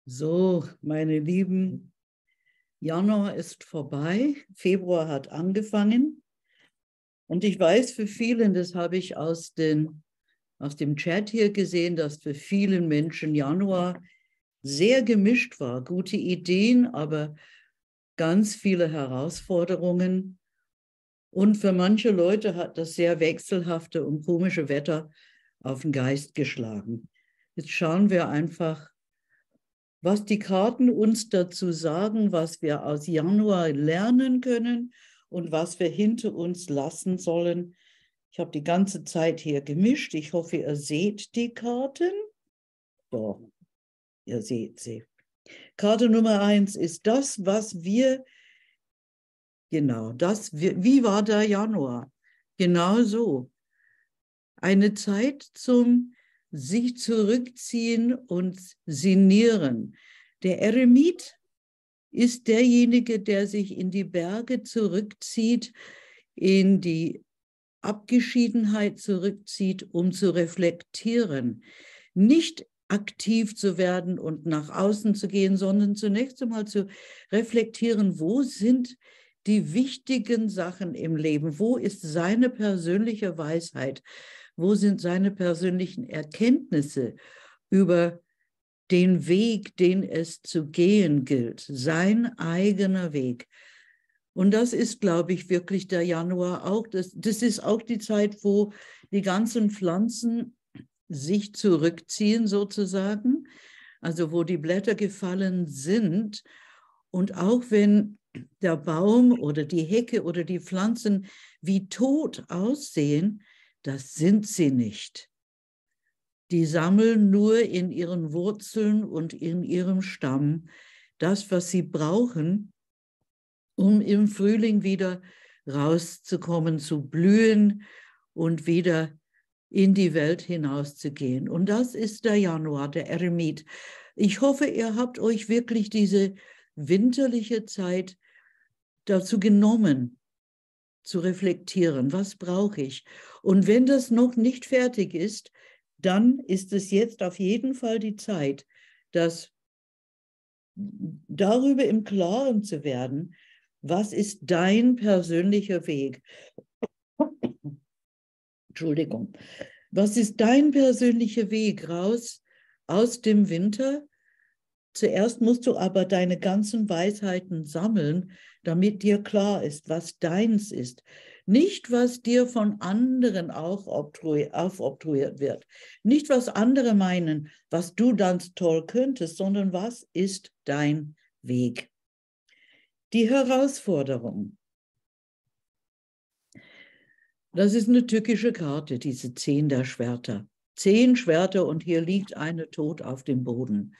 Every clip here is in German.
So, meine Lieben, Januar ist vorbei, Februar hat angefangen und ich weiß für viele, das habe ich aus dem Chat hier gesehen, dass für viele Menschen Januar sehr gemischt war. Gute Ideen, aber ganz viele Herausforderungen. Und für manche Leute hat das sehr wechselhafte und komische Wetter auf den Geist geschlagen. Jetzt schauen wir einfach, was die Karten uns dazu sagen, was wir aus Januar lernen können und was wir hinter uns lassen sollen. Ich habe die ganze Zeit hier gemischt. Ich hoffe, ihr seht die Karten. Doch, ihr seht sie. Karte Nummer 1 ist das, was wir, genau, wie war der Januar? Genau so. Eine Zeit zum sich zurückziehen und sinnieren. Der Eremit ist derjenige, der sich in die Berge zurückzieht, in die Abgeschiedenheit zurückzieht, um zu reflektieren. Nicht aktiv zu werden und nach außen zu gehen, sondern zunächst einmal zu reflektieren, wo sind die wichtigen Sachen im Leben? Wo ist seine persönliche Weisheit? Wo sind seine persönlichen Erkenntnisse über den Weg, den es zu gehen gilt? Sein eigener Weg. Und das ist, glaube ich, wirklich der Januar auch. Das ist auch die Zeit, wo die ganzen Pflanzen sich zurückziehen sozusagen, also wo die Blätter gefallen sind. Und auch wenn der Baum oder die Hecke oder die Pflanzen wie tot aussehen, das sind sie nicht. Die sammeln nur in ihren Wurzeln und in ihrem Stamm das, was sie brauchen, um im Frühling wieder rauszukommen, zu blühen und wieder in die Welt hinauszugehen. Und das ist der Januar, der Eremit. Ich hoffe, ihr habt euch wirklich diese winterliche Zeit dazu genommen, zu reflektieren, was brauche ich? Und wenn das noch nicht fertig ist, dann ist es jetzt auf jeden Fall die Zeit, darüber im Klaren zu werden, was ist dein persönlicher Weg? Entschuldigung. Was ist dein persönlicher Weg raus aus dem Winter? Zuerst musst du aber deine ganzen Weisheiten sammeln, damit dir klar ist, was deins ist. Nicht, was dir von anderen auch aufoktroyiert wird. Nicht, was andere meinen, was du ganz toll könntest, sondern was ist dein Weg? Die Herausforderung. Das ist eine tückische Karte, diese 10 der Schwerter. 10 Schwerter und hier liegt eine tot auf dem Boden.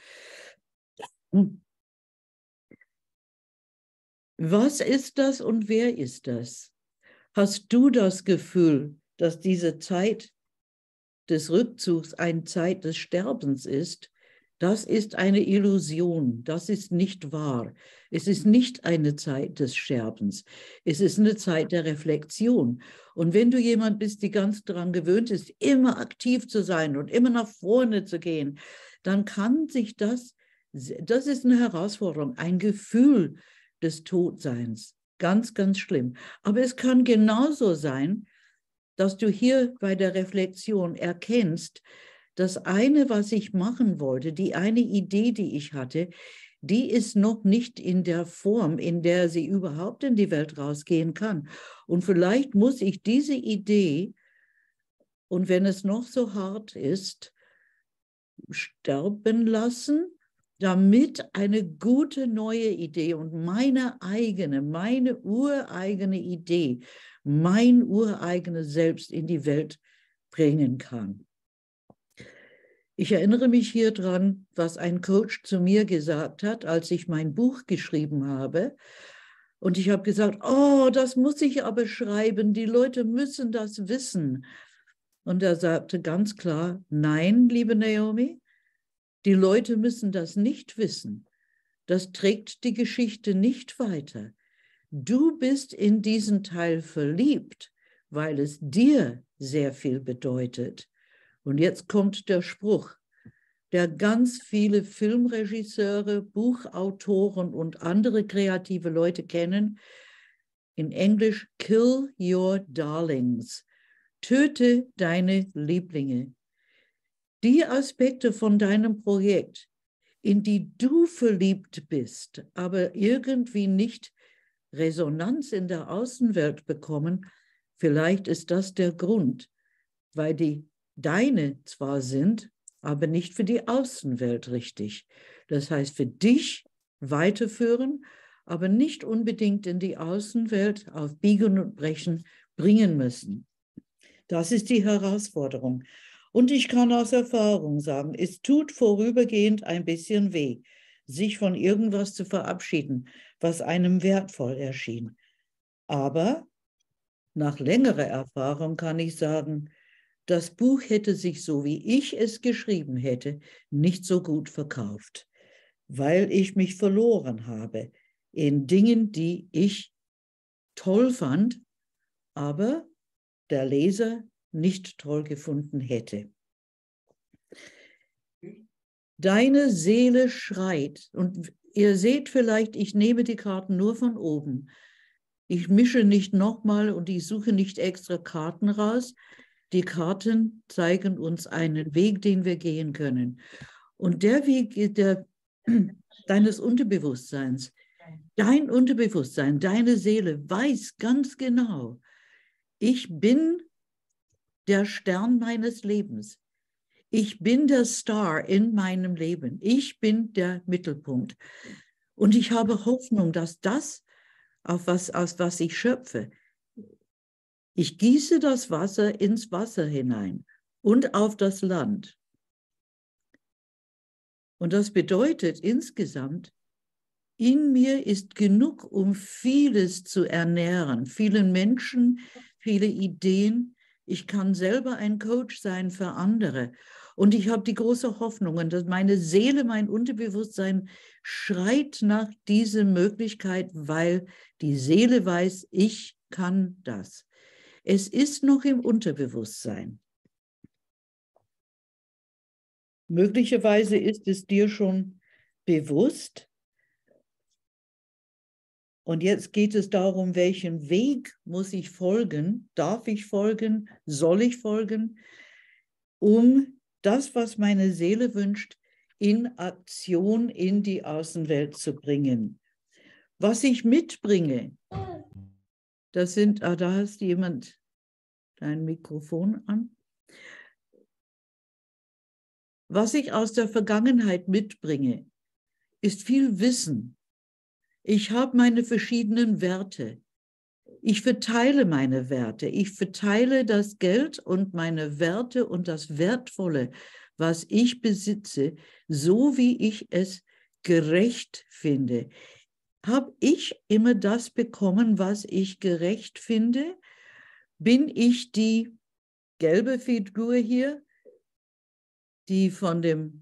Was ist das und wer ist das? Hast du das Gefühl, dass diese Zeit des Rückzugs eine Zeit des Sterbens ist? Das ist eine Illusion, das ist nicht wahr. Es ist nicht eine Zeit des Sterbens, es ist eine Zeit der Reflexion. Und wenn du jemand bist, die ganz daran gewöhnt ist, immer aktiv zu sein und immer nach vorne zu gehen, dann kann sich das ist eine Herausforderung, ein Gefühl des Todseins, ganz, ganz schlimm. Aber es kann genauso sein, dass du hier bei der Reflexion erkennst, das eine, was ich machen wollte, die eine Idee, die ich hatte, die ist noch nicht in der Form, in der sie überhaupt in die Welt rausgehen kann. Und vielleicht muss ich diese Idee, und wenn es noch so hart ist, sterben lassen, damit eine gute neue Idee und meine ureigene Idee, mein ureigenes Selbst in die Welt bringen kann. Ich erinnere mich hier dran, was ein Coach zu mir gesagt hat, als ich mein Buch geschrieben habe. Und ich habe gesagt, oh, das muss ich aber schreiben, die Leute müssen das wissen. Und er sagte ganz klar, nein, liebe Naomi, die Leute müssen das nicht wissen. Das trägt die Geschichte nicht weiter. Du bist in diesen Teil verliebt, weil es dir sehr viel bedeutet. Und jetzt kommt der Spruch. der ganz viele Filmregisseure, Buchautoren und andere kreative Leute kennen. In Englisch, Kill Your Darlings. Töte deine Lieblinge. Die Aspekte von deinem Projekt, in die du verliebt bist, aber irgendwie nicht Resonanz in der Außenwelt bekommen, vielleicht ist das der Grund, weil die deine zwar sind, aber nicht für die Außenwelt richtig. Das heißt, für dich weiterführen, aber nicht unbedingt in die Außenwelt auf Biegen und Brechen bringen müssen. Das ist die Herausforderung. Und ich kann aus Erfahrung sagen, es tut vorübergehend ein bisschen weh, sich von irgendwas zu verabschieden, was einem wertvoll erschien. Aber nach längerer Erfahrung kann ich sagen, das Buch hätte sich, so wie ich es geschrieben hätte, nicht so gut verkauft, weil ich mich verloren habe in Dingen, die ich toll fand, aber der Leser nicht toll gefunden hätte. Deine Seele schreit, und ihr seht vielleicht, ich nehme die Karten nur von oben. Ich mische nicht nochmal und ich suche nicht extra Karten raus. Die Karten zeigen uns einen Weg, den wir gehen können. Und der Weg deines Unterbewusstseins, dein Unterbewusstsein, deine Seele weiß ganz genau, ich bin der Stern meines Lebens. Ich bin der Star in meinem Leben. Ich bin der Mittelpunkt. Und ich habe Hoffnung, dass das, aus was ich schöpfe, ich gieße das Wasser ins Wasser hinein und auf das Land. Und das bedeutet insgesamt, in mir ist genug, um vieles zu ernähren, vielen Menschen, viele Ideen. Ich kann selber ein Coach sein für andere. Und ich habe die große Hoffnung, dass meine Seele, mein Unterbewusstsein schreit nach dieser Möglichkeit, weil die Seele weiß, ich kann das. Es ist noch im Unterbewusstsein. Möglicherweise ist es dir schon bewusst. Und jetzt geht es darum, welchen Weg muss ich folgen? Darf ich folgen? Soll ich folgen? Um das, was meine Seele wünscht, in Aktion in die Außenwelt zu bringen. Was ich mitbringe, das sind, da hast jemand dein Mikrofon an. Was ich aus der Vergangenheit mitbringe, ist viel Wissen. Ich habe meine verschiedenen Werte. Ich verteile meine Werte. Ich verteile das Geld und meine Werte und das Wertvolle, was ich besitze, so wie ich es gerecht finde. Habe ich immer das bekommen, was ich gerecht finde? Bin ich die gelbe Figur hier, die von dem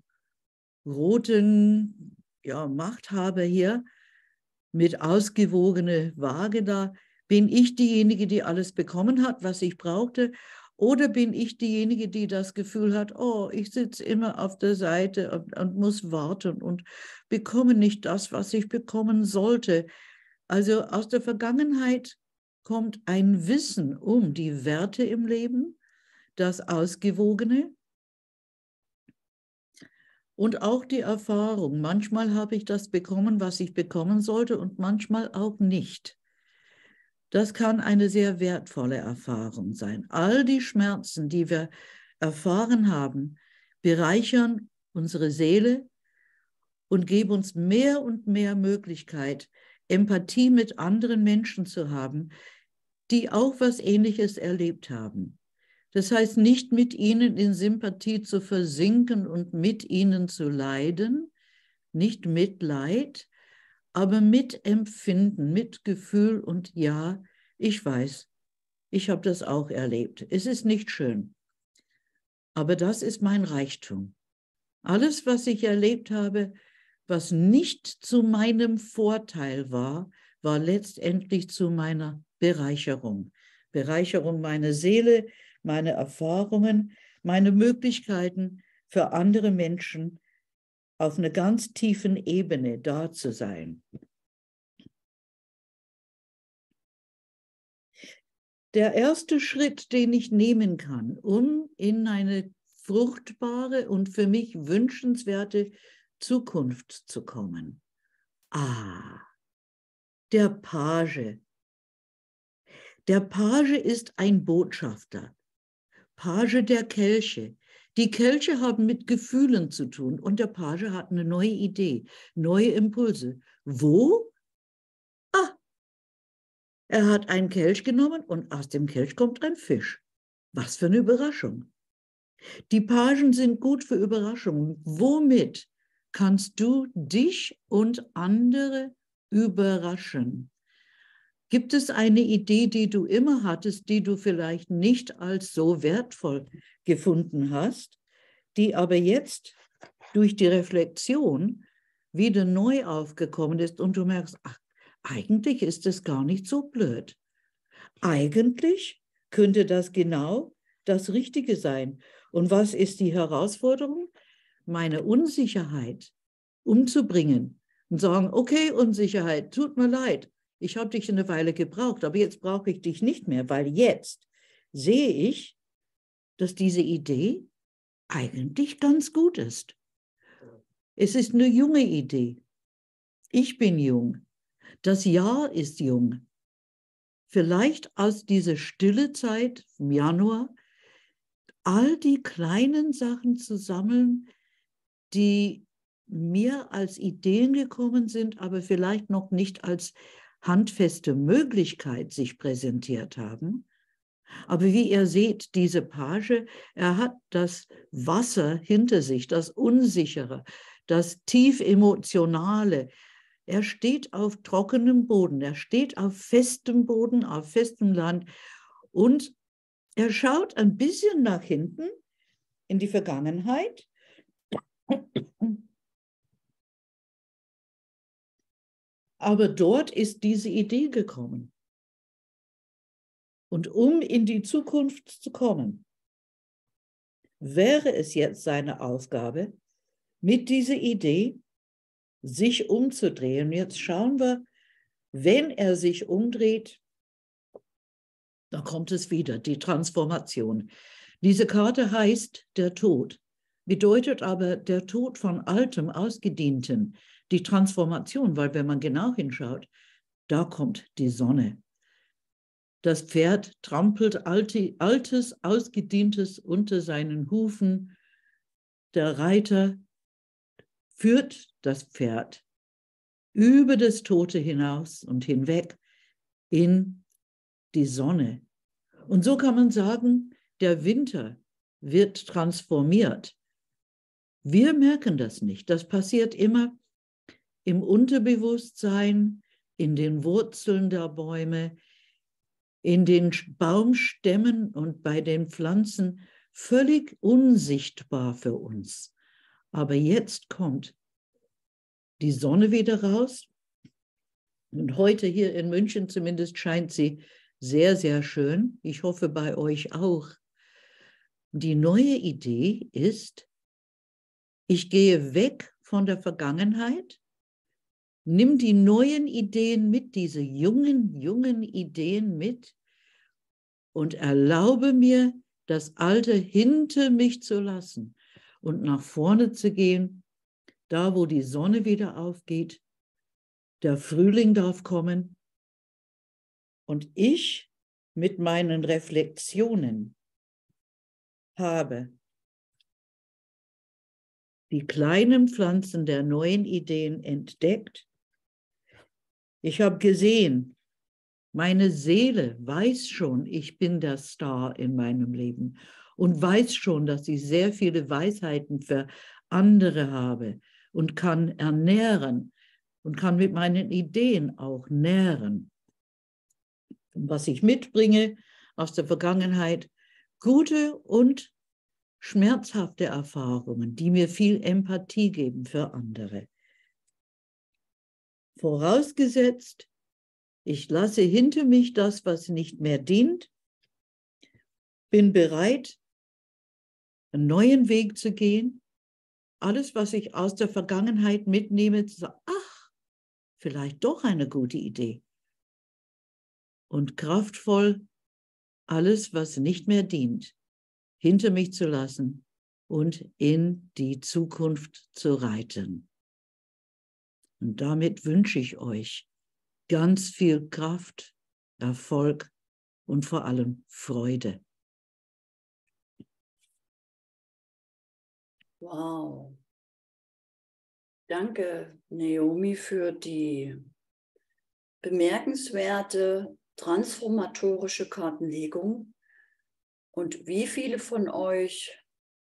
roten Machthaber hier mit ausgewogener Waage da, bin ich diejenige, die alles bekommen hat, was ich brauchte? Oder bin ich diejenige, die das Gefühl hat, oh, ich sitze immer auf der Seite und muss warten und bekomme nicht das, was ich bekommen sollte? Also aus der Vergangenheit kommt ein Wissen um die Werte im Leben, das Ausgewogene, und auch die Erfahrung. Manchmal habe ich das bekommen, was ich bekommen sollte, und manchmal auch nicht. Das kann eine sehr wertvolle Erfahrung sein. All die Schmerzen, die wir erfahren haben, bereichern unsere Seele und geben uns mehr und mehr Möglichkeit, Empathie mit anderen Menschen zu haben, die auch was Ähnliches erlebt haben. Das heißt, nicht mit ihnen in Sympathie zu versinken und mit ihnen zu leiden, nicht Mitleid, aber Mitempfinden, Mitgefühl und ja, ich weiß, ich habe das auch erlebt. Es ist nicht schön, aber das ist mein Reichtum. Alles, was ich erlebt habe, was nicht zu meinem Vorteil war, war letztendlich zu meiner Bereicherung. Bereicherung meiner Seele, meine Erfahrungen, meine Möglichkeiten, für andere Menschen auf einer ganz tiefen Ebene da zu sein. Der erste Schritt, den ich nehmen kann, um in eine fruchtbare und für mich wünschenswerte Zukunft zu kommen. Der Page. Der Page ist ein Botschafter. Page der Kelche. Die Kelche haben mit Gefühlen zu tun und der Page hat eine neue Idee, neue Impulse. Wo? Er hat einen Kelch genommen und aus dem Kelch kommt ein Fisch. Was für eine Überraschung. Die Pagen sind gut für Überraschungen. Womit kannst du dich und andere überraschen? Gibt es eine Idee, die du immer hattest, die du vielleicht nicht als so wertvoll gefunden hast, die aber jetzt durch die Reflexion wieder neu aufgekommen ist und du merkst, ach, eigentlich ist es gar nicht so blöd. Eigentlich könnte das genau das Richtige sein. Und was ist die Herausforderung? Meine Unsicherheit umzubringen und sagen, okay, Unsicherheit, tut mir leid, ich habe dich eine Weile gebraucht, aber jetzt brauche ich dich nicht mehr, weil jetzt sehe ich, dass diese Idee eigentlich ganz gut ist. Es ist eine junge Idee. Ich bin jung. Das Jahr ist jung. Vielleicht aus dieser stille Zeit im Januar all die kleinen Sachen zu sammeln, die mir als Ideen gekommen sind, aber vielleicht noch nicht als handfeste Möglichkeit sich präsentiert haben. Aber wie ihr seht, diese Page, er hat das Wasser hinter sich, das Unsichere, das tief Emotionale. Er steht auf trockenem Boden, er steht auf festem Boden, auf festem Land und er schaut ein bisschen nach hinten in die Vergangenheit. Aber dort ist diese Idee gekommen. Und um in die Zukunft zu kommen, wäre es jetzt seine Aufgabe, mit dieser Idee sich umzudrehen. Jetzt schauen wir, wenn er sich umdreht, dann kommt es wieder, die Transformation. Diese Karte heißt der Tod, bedeutet aber der Tod von Altem, Ausgedienten, die Transformation, weil wenn man genau hinschaut, da kommt die Sonne. Das Pferd trampelt Altes, Ausgedientes unter seinen Hufen. Der Reiter führt das Pferd über das Tote hinaus und hinweg in die Sonne. Und so kann man sagen, der Winter wird transformiert. Wir merken das nicht. Das passiert immer im Unterbewusstsein, in den Wurzeln der Bäume, in den Baumstämmen und bei den Pflanzen, völlig unsichtbar für uns. Aber jetzt kommt die Sonne wieder raus. Und heute hier in München zumindest scheint sie sehr, sehr schön. Ich hoffe bei euch auch. Die neue Idee ist, ich gehe weg von der Vergangenheit, nimm die neuen Ideen mit, diese jungen Ideen mit und erlaube mir, das Alte hinter mich zu lassen und nach vorne zu gehen, da wo die Sonne wieder aufgeht. Der Frühling darf kommen und ich mit meinen Reflexionen habe die kleinen Pflanzen der neuen Ideen entdeckt. Ich habe gesehen, meine Seele weiß schon, ich bin der Star in meinem Leben und weiß schon, dass ich sehr viele Weisheiten für andere habe und kann ernähren und kann mit meinen Ideen auch nähren. Und was ich mitbringe aus der Vergangenheit, gute und schmerzhafte Erfahrungen, die mir viel Empathie geben für andere. Vorausgesetzt, ich lasse hinter mich das, was nicht mehr dient, bin bereit, einen neuen Weg zu gehen. Alles, was ich aus der Vergangenheit mitnehme, zu sagen, ach, vielleicht doch eine gute Idee. Und kraftvoll alles, was nicht mehr dient, hinter mich zu lassen und in die Zukunft zu reiten. Und damit wünsche ich euch ganz viel Kraft, Erfolg und vor allem Freude. Wow. Danke, Naomi, für die bemerkenswerte transformatorische Kartenlegung. Und wie viele von euch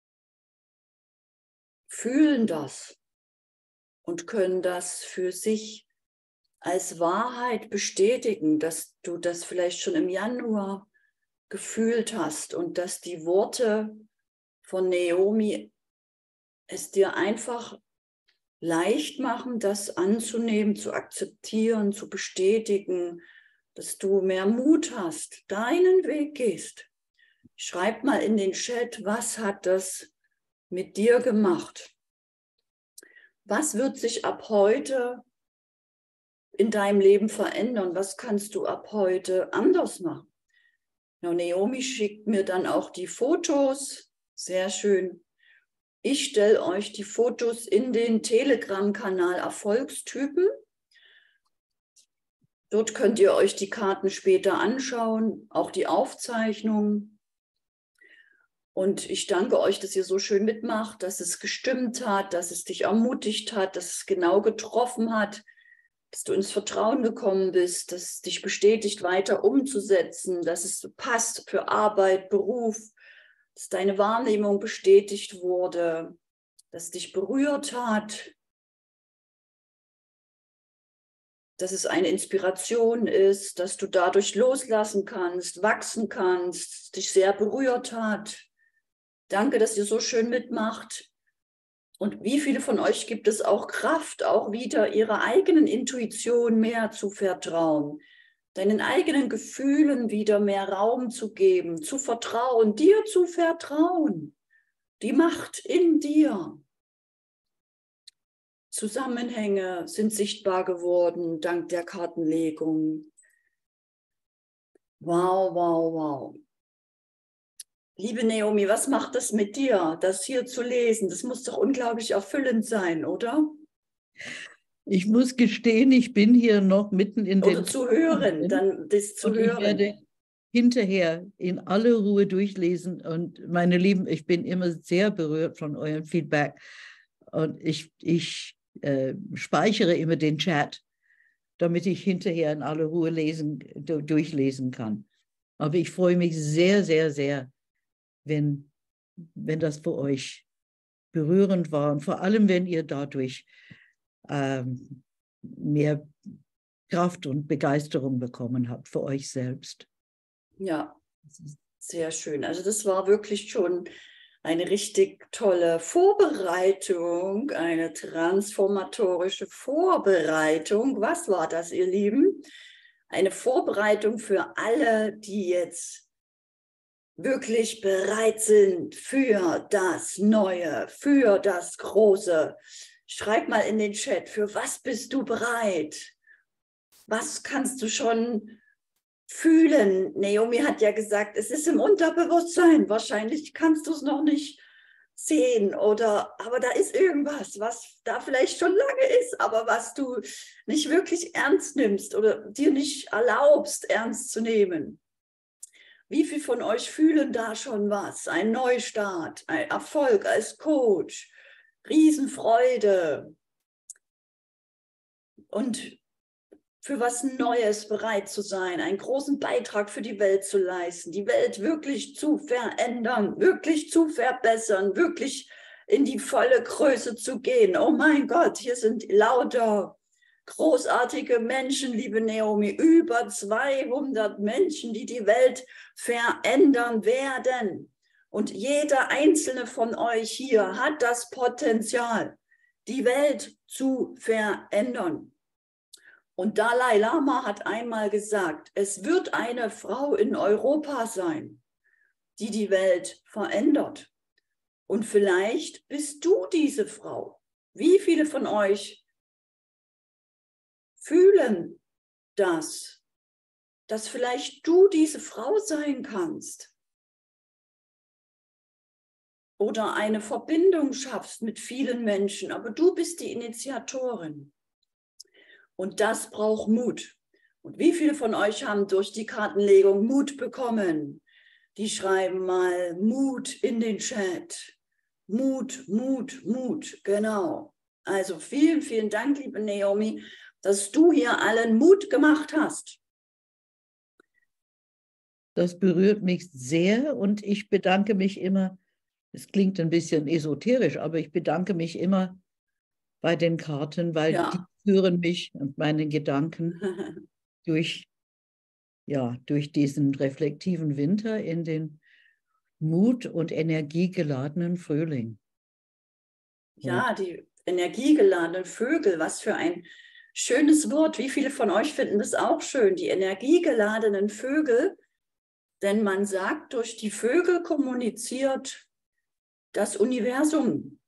fühlen das und können das für sich als Wahrheit bestätigen, dass du das vielleicht schon im Januar gefühlt hast und dass die Worte von Naomi es dir einfach leicht machen, das anzunehmen, zu akzeptieren, zu bestätigen, dass du mehr Mut hast, deinen Weg gehst. Schreib mal in den Chat, was hat das mit dir gemacht? Was wird sich ab heute in deinem Leben verändern? Was kannst du ab heute anders machen? Ja, Naomi schickt mir dann auch die Fotos. Sehr schön. Ich stelle euch die Fotos in den Telegram-Kanal Erfolgstypen. Dort könnt ihr euch die Karten später anschauen, auch die Aufzeichnung. Und ich danke euch, dass ihr so schön mitmacht, dass es gestimmt hat, dass es dich ermutigt hat, dass es genau getroffen hat, dass du ins Vertrauen gekommen bist, dass es dich bestätigt, weiter umzusetzen, dass es passt für Arbeit, Beruf, dass deine Wahrnehmung bestätigt wurde, dass es dich berührt hat, dass es eine Inspiration ist, dass du dadurch loslassen kannst, wachsen kannst, dich sehr berührt hat. Danke, dass ihr so schön mitmacht. Und wie viele von euch gibt es auch Kraft, auch wieder ihrer eigenen Intuition mehr zu vertrauen, deinen eigenen Gefühlen wieder mehr Raum zu geben, zu vertrauen, dir zu vertrauen, die Macht in dir. Zusammenhänge sind sichtbar geworden dank der Kartenlegung. Wow, wow, wow. Liebe Naomi, was macht das mit dir, das hier zu lesen? Das muss doch unglaublich erfüllend sein, oder? Ich muss gestehen, ich bin hier noch mitten in Oder den zu hören, dann das zu und ich hören. werde hinterher in aller Ruhe durchlesen. Und meine Lieben, ich bin immer sehr berührt von eurem Feedback. Und ich speichere immer den Chat, damit ich hinterher in aller Ruhe durchlesen kann. Aber ich freue mich sehr, sehr, sehr, wenn das für euch berührend war und vor allem, wenn ihr dadurch mehr Kraft und Begeisterung bekommen habt für euch selbst. Ja, sehr schön. Also das war wirklich schon eine richtig tolle Vorbereitung, eine transformatorische Vorbereitung. Was war das, ihr Lieben? Eine Vorbereitung für alle, die jetzt wirklich bereit sind für das Neue, für das Große. Schreib mal in den Chat, für was bist du bereit? Was kannst du schon fühlen? Naomi hat ja gesagt, es ist im Unterbewusstsein. Wahrscheinlich kannst du es noch nicht sehen aber da ist irgendwas, was da vielleicht schon lange ist, aber was du nicht wirklich ernst nimmst oder dir nicht erlaubst, ernst zu nehmen. Wie viele von euch fühlen da schon was? Ein Neustart, ein Erfolg als Coach, Riesenfreude und für was Neues bereit zu sein, einen großen Beitrag für die Welt zu leisten, die Welt wirklich zu verändern, wirklich zu verbessern, wirklich in die volle Größe zu gehen. Oh mein Gott, hier sind lauter großartige Menschen, liebe Naomi, über 200 Menschen, die die Welt verändern werden. Und jeder einzelne von euch hier hat das Potenzial, die Welt zu verändern. Und Dalai Lama hat einmal gesagt, es wird eine Frau in Europa sein, die die Welt verändert. Und vielleicht bist du diese Frau. Wie viele von euch fühlen das, dass vielleicht du diese Frau sein kannst? Oder eine Verbindung schaffst mit vielen Menschen, aber du bist die Initiatorin. Und das braucht Mut. Und wie viele von euch haben durch die Kartenlegung Mut bekommen? Die schreiben mal Mut in den Chat. Mut, Mut, Mut, genau. Also vielen, vielen Dank, liebe Naomi, dass du hier allen Mut gemacht hast. Das berührt mich sehr und ich bedanke mich immer, es klingt ein bisschen esoterisch, aber ich bedanke mich immer bei den Karten, weil die führen mich und meine Gedanken durch diesen reflektiven Winter in den Mut- und energiegeladenen Frühling. Ja, die energiegeladenen Vögel, was für ein schönes Wort. Wie viele von euch finden das auch schön, die energiegeladenen Vögel? Denn man sagt, durch die Vögel kommuniziert das Universum.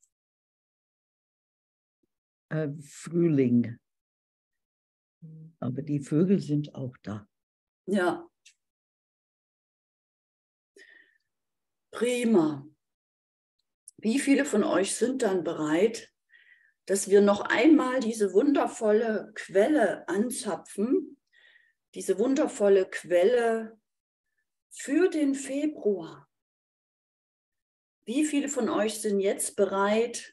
Frühling. Aber die Vögel sind auch da. Ja. Prima. Wie viele von euch sind dann bereit, dass wir noch einmal diese wundervolle Quelle anzapfen, diese wundervolle Quelle für den Februar? Wie viele von euch sind jetzt bereit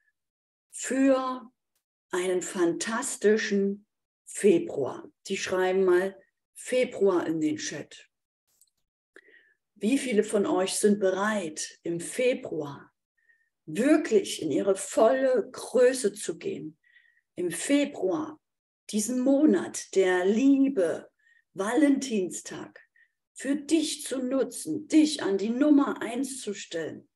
für einen fantastischen Februar? Die schreiben mal Februar in den Chat. Wie viele von euch sind bereit, im Februar wirklich in ihre volle Größe zu gehen? Im Februar, diesen Monat der Liebe, Valentinstag, für dich zu nutzen, dich an die Nummer 1 zu stellen,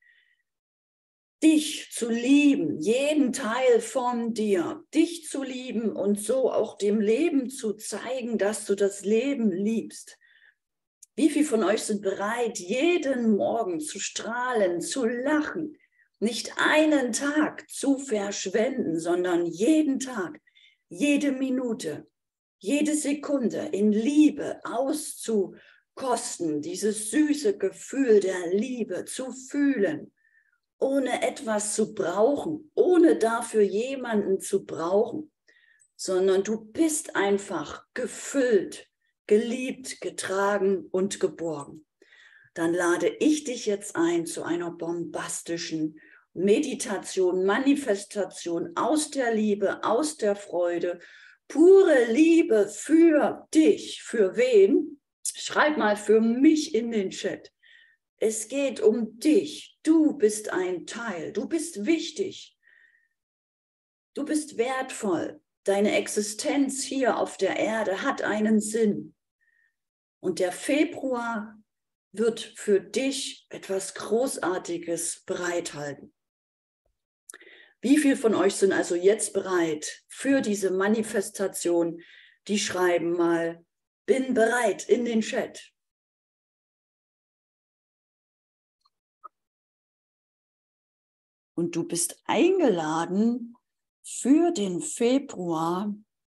dich zu lieben, jeden Teil von dir, dich zu lieben und so auch dem Leben zu zeigen, dass du das Leben liebst. Wie viele von euch sind bereit, jeden Morgen zu strahlen, zu lachen, nicht einen Tag zu verschwenden, sondern jeden Tag, jede Minute, jede Sekunde in Liebe auszukosten, dieses süße Gefühl der Liebe zu fühlen, ohne etwas zu brauchen, ohne dafür jemanden zu brauchen, sondern du bist einfach gefüllt, geliebt, getragen und geborgen. Dann lade ich dich jetzt ein zu einer bombastischen Meditation, Manifestation aus der Liebe, aus der Freude, pure Liebe für dich. Für wen? Schreib mal für mich in den Chat. Es geht um dich. Du bist ein Teil. Du bist wichtig. Du bist wertvoll. Deine Existenz hier auf der Erde hat einen Sinn. Und der Februar wird für dich etwas Großartiges bereithalten. Wie viele von euch sind also jetzt bereit für diese Manifestation? Die schreiben mal, bin bereit in den Chat. Und du bist eingeladen, für den Februar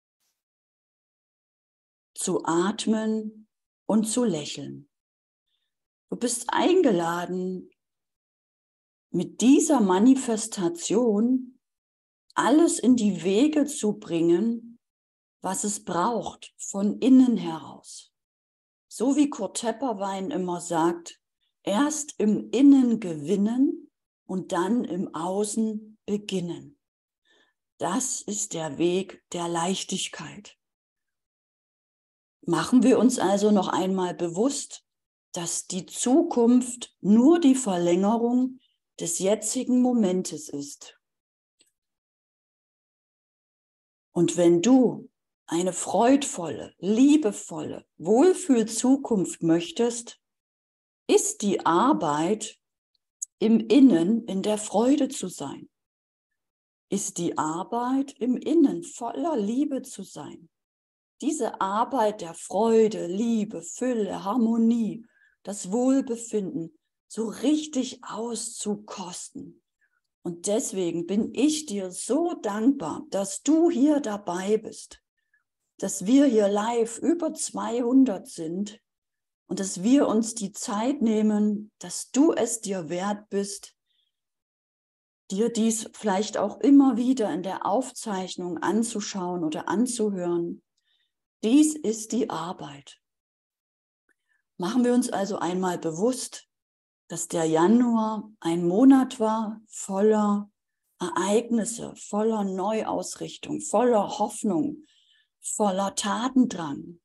zu atmen und zu lächeln. Du bist eingeladen, mit dieser Manifestation alles in die Wege zu bringen, was es braucht, von innen heraus. So wie Kurt Tepperwein immer sagt, erst im Innen gewinnen und dann im Außen beginnen. Das ist der Weg der Leichtigkeit. Machen wir uns also noch einmal bewusst, dass die Zukunft nur die Verlängerung des jetzigen Momentes ist. Und wenn du eine freudvolle, liebevolle, Wohlfühl-Zukunft möchtest, ist die Arbeit im Innen in der Freude zu sein. Ist die Arbeit im Innen voller Liebe zu sein. Diese Arbeit der Freude, Liebe, Fülle, Harmonie, das Wohlbefinden so richtig auszukosten. Und deswegen bin ich dir so dankbar, dass du hier dabei bist, dass wir hier live über 200 sind und dass wir uns die Zeit nehmen, dass du es dir wert bist, dir dies vielleicht auch immer wieder in der Aufzeichnung anzuschauen oder anzuhören. Dies ist die Arbeit. Machen wir uns also einmal bewusst, dass der Januar ein Monat war voller Ereignisse, voller Neuausrichtung, voller Hoffnung, voller Tatendrang.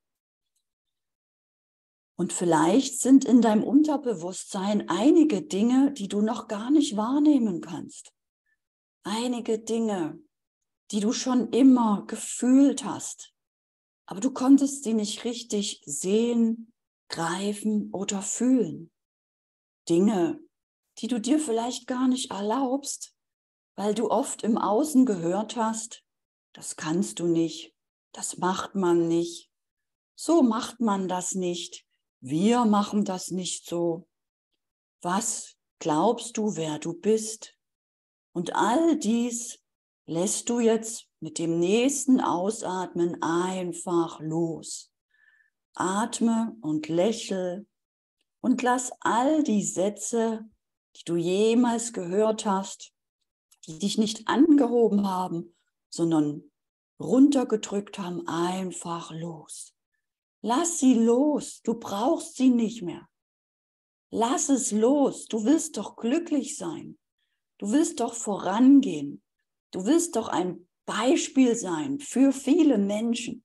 Und vielleicht sind in deinem Unterbewusstsein einige Dinge, die du noch gar nicht wahrnehmen kannst. Einige Dinge, die du schon immer gefühlt hast, aber du konntest sie nicht richtig sehen, greifen oder fühlen. Dinge, die du dir vielleicht gar nicht erlaubst, weil du oft im Außen gehört hast, das kannst du nicht, das macht man nicht, so macht man das nicht, wir machen das nicht so. Was glaubst du, wer du bist? Und all dies lässt du jetzt mit dem nächsten Ausatmen einfach los. Atme und lächel und lass all die Sätze, die du jemals gehört hast, die dich nicht angehoben haben, sondern runtergedrückt haben, einfach los. Lass sie los, du brauchst sie nicht mehr. Lass es los, du willst doch glücklich sein. Du willst doch vorangehen. Du willst doch ein Beispiel sein für viele Menschen.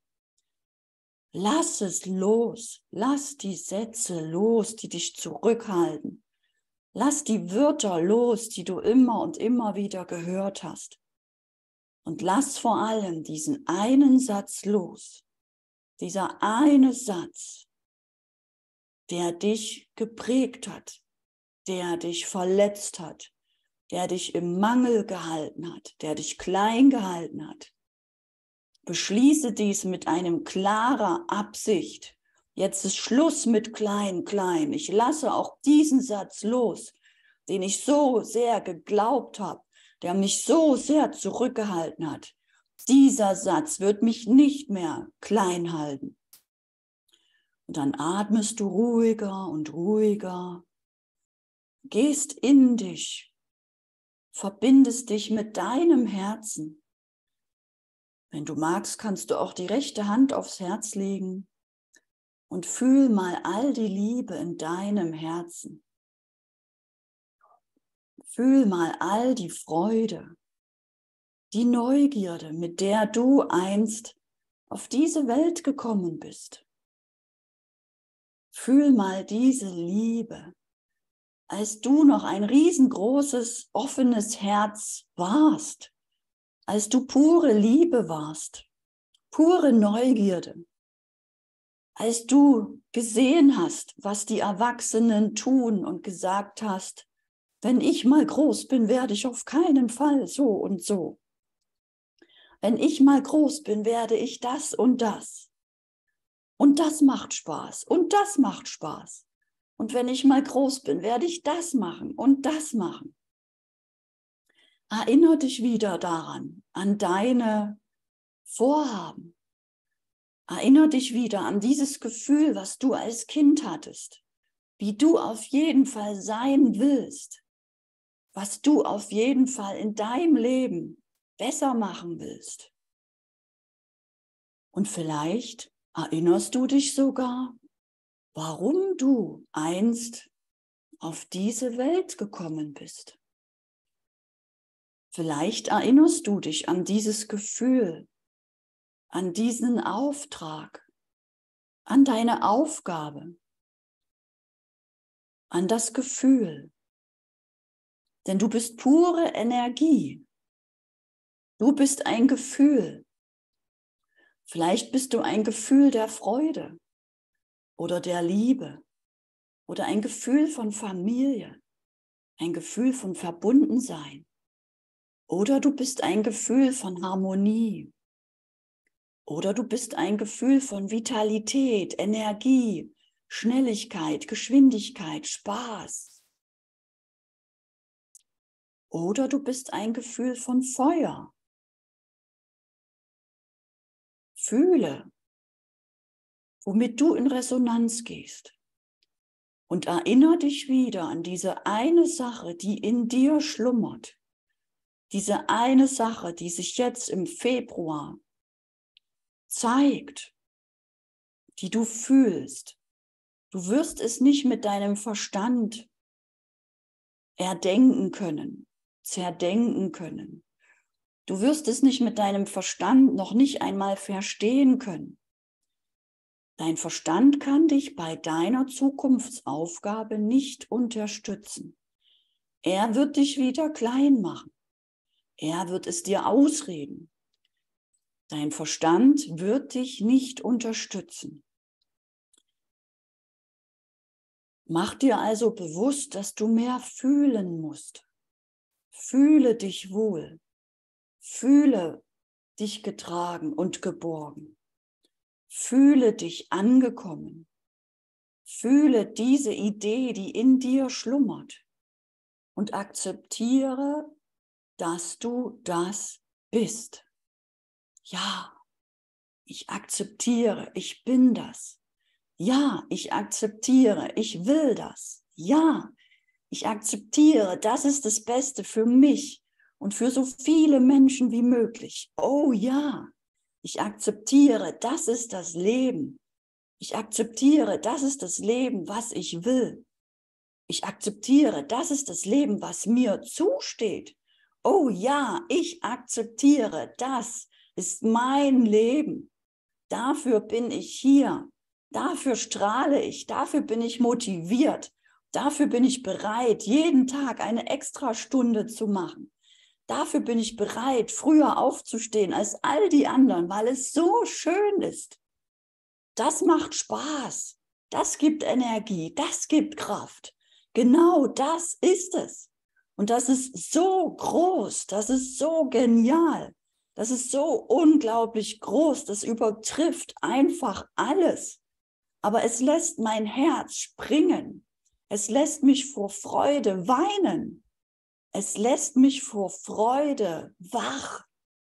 Lass es los. Lass die Sätze los, die dich zurückhalten. Lass die Wörter los, die du immer und immer wieder gehört hast. Und lass vor allem diesen einen Satz los. Dieser eine Satz, der dich geprägt hat, der dich verletzt hat, der dich im Mangel gehalten hat, der dich klein gehalten hat. Beschließe dies mit einem klarer Absicht. Jetzt ist Schluss mit klein, klein. Ich lasse auch diesen Satz los, den ich so sehr geglaubt habe, der mich so sehr zurückgehalten hat. Dieser Satz wird mich nicht mehr klein halten. Und dann atmest du ruhiger und ruhiger, gehst in dich, verbindest dich mit deinem Herzen. Wenn du magst, kannst du auch die rechte Hand aufs Herz legen und fühl mal all die Liebe in deinem Herzen. Fühl mal all die Freude, die Neugierde, mit der du einst auf diese Welt gekommen bist. Fühl mal diese Liebe, als du noch ein riesengroßes, offenes Herz warst, als du pure Liebe warst, pure Neugierde, als du gesehen hast, was die Erwachsenen tun und gesagt hast, wenn ich mal groß bin, werde ich auf keinen Fall so und so. Wenn ich mal groß bin, werde ich das und das. Und das macht Spaß und das macht Spaß. Und wenn ich mal groß bin, werde ich das machen und das machen. Erinnere dich wieder daran, an deine Vorhaben. Erinnere dich wieder an dieses Gefühl, was du als Kind hattest, wie du auf jeden Fall sein willst, was du auf jeden Fall in deinem Leben besser machen willst. Und vielleicht erinnerst du dich sogar, warum du einst auf diese Welt gekommen bist. Vielleicht erinnerst du dich an dieses Gefühl, an diesen Auftrag, an deine Aufgabe, an das Gefühl. Denn du bist pure Energie. Du bist ein Gefühl. Vielleicht bist du ein Gefühl der Freude oder der Liebe oder ein Gefühl von Familie, ein Gefühl von Verbundensein. Oder du bist ein Gefühl von Harmonie. Oder du bist ein Gefühl von Vitalität, Energie, Schnelligkeit, Geschwindigkeit, Spaß, Oder du bist ein Gefühl von Feuer. Fühle, womit du in Resonanz gehst. Und erinnere dich wieder an diese eine Sache, die in dir schlummert. Diese eine Sache, die sich jetzt im Februar zeigt, die du fühlst. Du wirst es nicht mit deinem Verstand erdenken können, zerdenken können. Du wirst es nicht mit deinem Verstand noch nicht einmal verstehen können. Dein Verstand kann dich bei deiner Zukunftsaufgabe nicht unterstützen. Er wird dich wieder klein machen. Er wird es dir ausreden. Dein Verstand wird dich nicht unterstützen. Mach dir also bewusst, dass du mehr fühlen musst. Fühle dich wohl. Fühle dich getragen und geborgen. Fühle dich angekommen. Fühle diese Idee, die in dir schlummert. Und akzeptiere, dass du das bist. Ja, ich akzeptiere, ich bin das. Ja, ich akzeptiere, ich will das. Ja, ich akzeptiere, das ist das Beste für mich und für so viele Menschen wie möglich. Oh ja, ich akzeptiere, das ist das Leben. Ich akzeptiere, das ist das Leben, was ich will. Ich akzeptiere, das ist das Leben, was mir zusteht. Oh ja, ich akzeptiere, das ist mein Leben. Dafür bin ich hier. Dafür strahle ich. Dafür bin ich motiviert. Dafür bin ich bereit, jeden Tag eine Extrastunde zu machen. Dafür bin ich bereit, früher aufzustehen als all die anderen, weil es so schön ist. Das macht Spaß. Das gibt Energie. Das gibt Kraft. Genau das ist es. Und das ist so groß. Das ist so genial. Das ist so unglaublich groß. Das übertrifft einfach alles. Aber es lässt mein Herz springen. Es lässt mich vor Freude weinen. Es lässt mich vor Freude wach.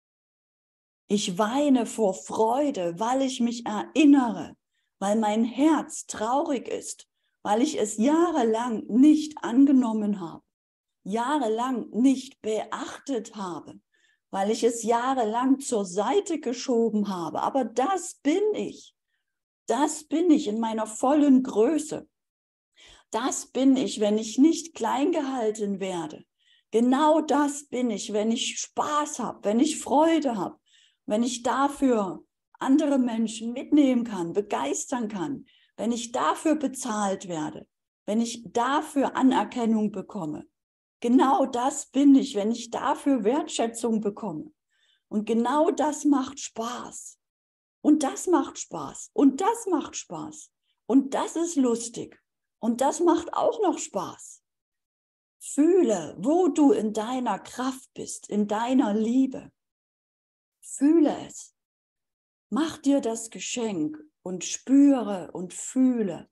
Ich weine vor Freude, weil ich mich erinnere, weil mein Herz traurig ist, weil ich es jahrelang nicht angenommen habe, jahrelang nicht beachtet habe, weil ich es jahrelang zur Seite geschoben habe. Aber das bin ich. Das bin ich in meiner vollen Größe. Das bin ich, wenn ich nicht klein gehalten werde. Genau das bin ich, wenn ich Spaß habe, wenn ich Freude habe, wenn ich dafür andere Menschen mitnehmen kann, begeistern kann, wenn ich dafür bezahlt werde, wenn ich dafür Anerkennung bekomme. Genau das bin ich, wenn ich dafür Wertschätzung bekomme. Und genau das macht Spaß. Und das macht Spaß. Und das macht Spaß. Und das ist lustig. Und das macht auch noch Spaß. Fühle, wo du in deiner Kraft bist, in deiner Liebe. Fühle es. Mach dir das Geschenk und spüre und fühle.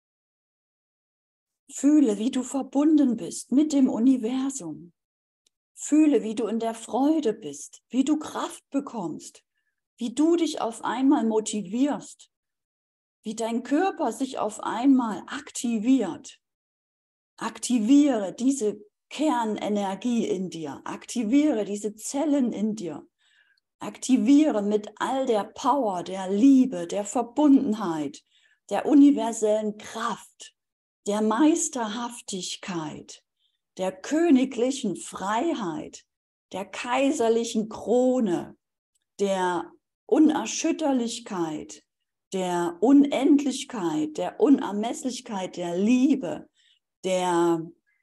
Fühle, wie du verbunden bist mit dem Universum. Fühle, wie du in der Freude bist, wie du Kraft bekommst, wie du dich auf einmal motivierst, wie dein Körper sich auf einmal aktiviert. Aktiviere diese Kernenergie in dir, aktiviere diese Zellen in dir, aktiviere mit all der Power, der Liebe, der Verbundenheit, der universellen Kraft, der Meisterhaftigkeit, der königlichen Freiheit, der kaiserlichen Krone, der Unerschütterlichkeit, der Unendlichkeit, der Unermesslichkeit, der Liebe, der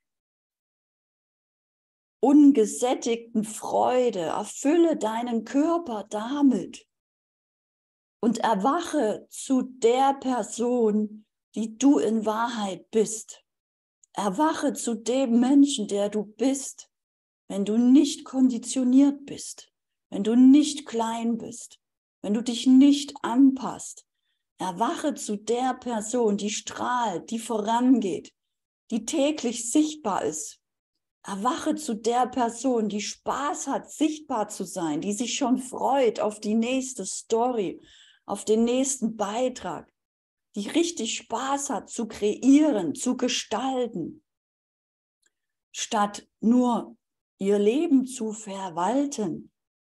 ungesättigten Freude. Erfülle deinen Körper damit und erwache zu der Person, die du in Wahrheit bist. Erwache zu dem Menschen, der du bist, wenn du nicht konditioniert bist, wenn du nicht klein bist, wenn du dich nicht anpasst. Erwache zu der Person, die strahlt, die vorangeht, die täglich sichtbar ist, Erwache zu der Person, die Spaß hat, sichtbar zu sein, die sich schon freut auf die nächste Story, auf den nächsten Beitrag, die richtig Spaß hat zu kreieren, zu gestalten, statt nur ihr Leben zu verwalten.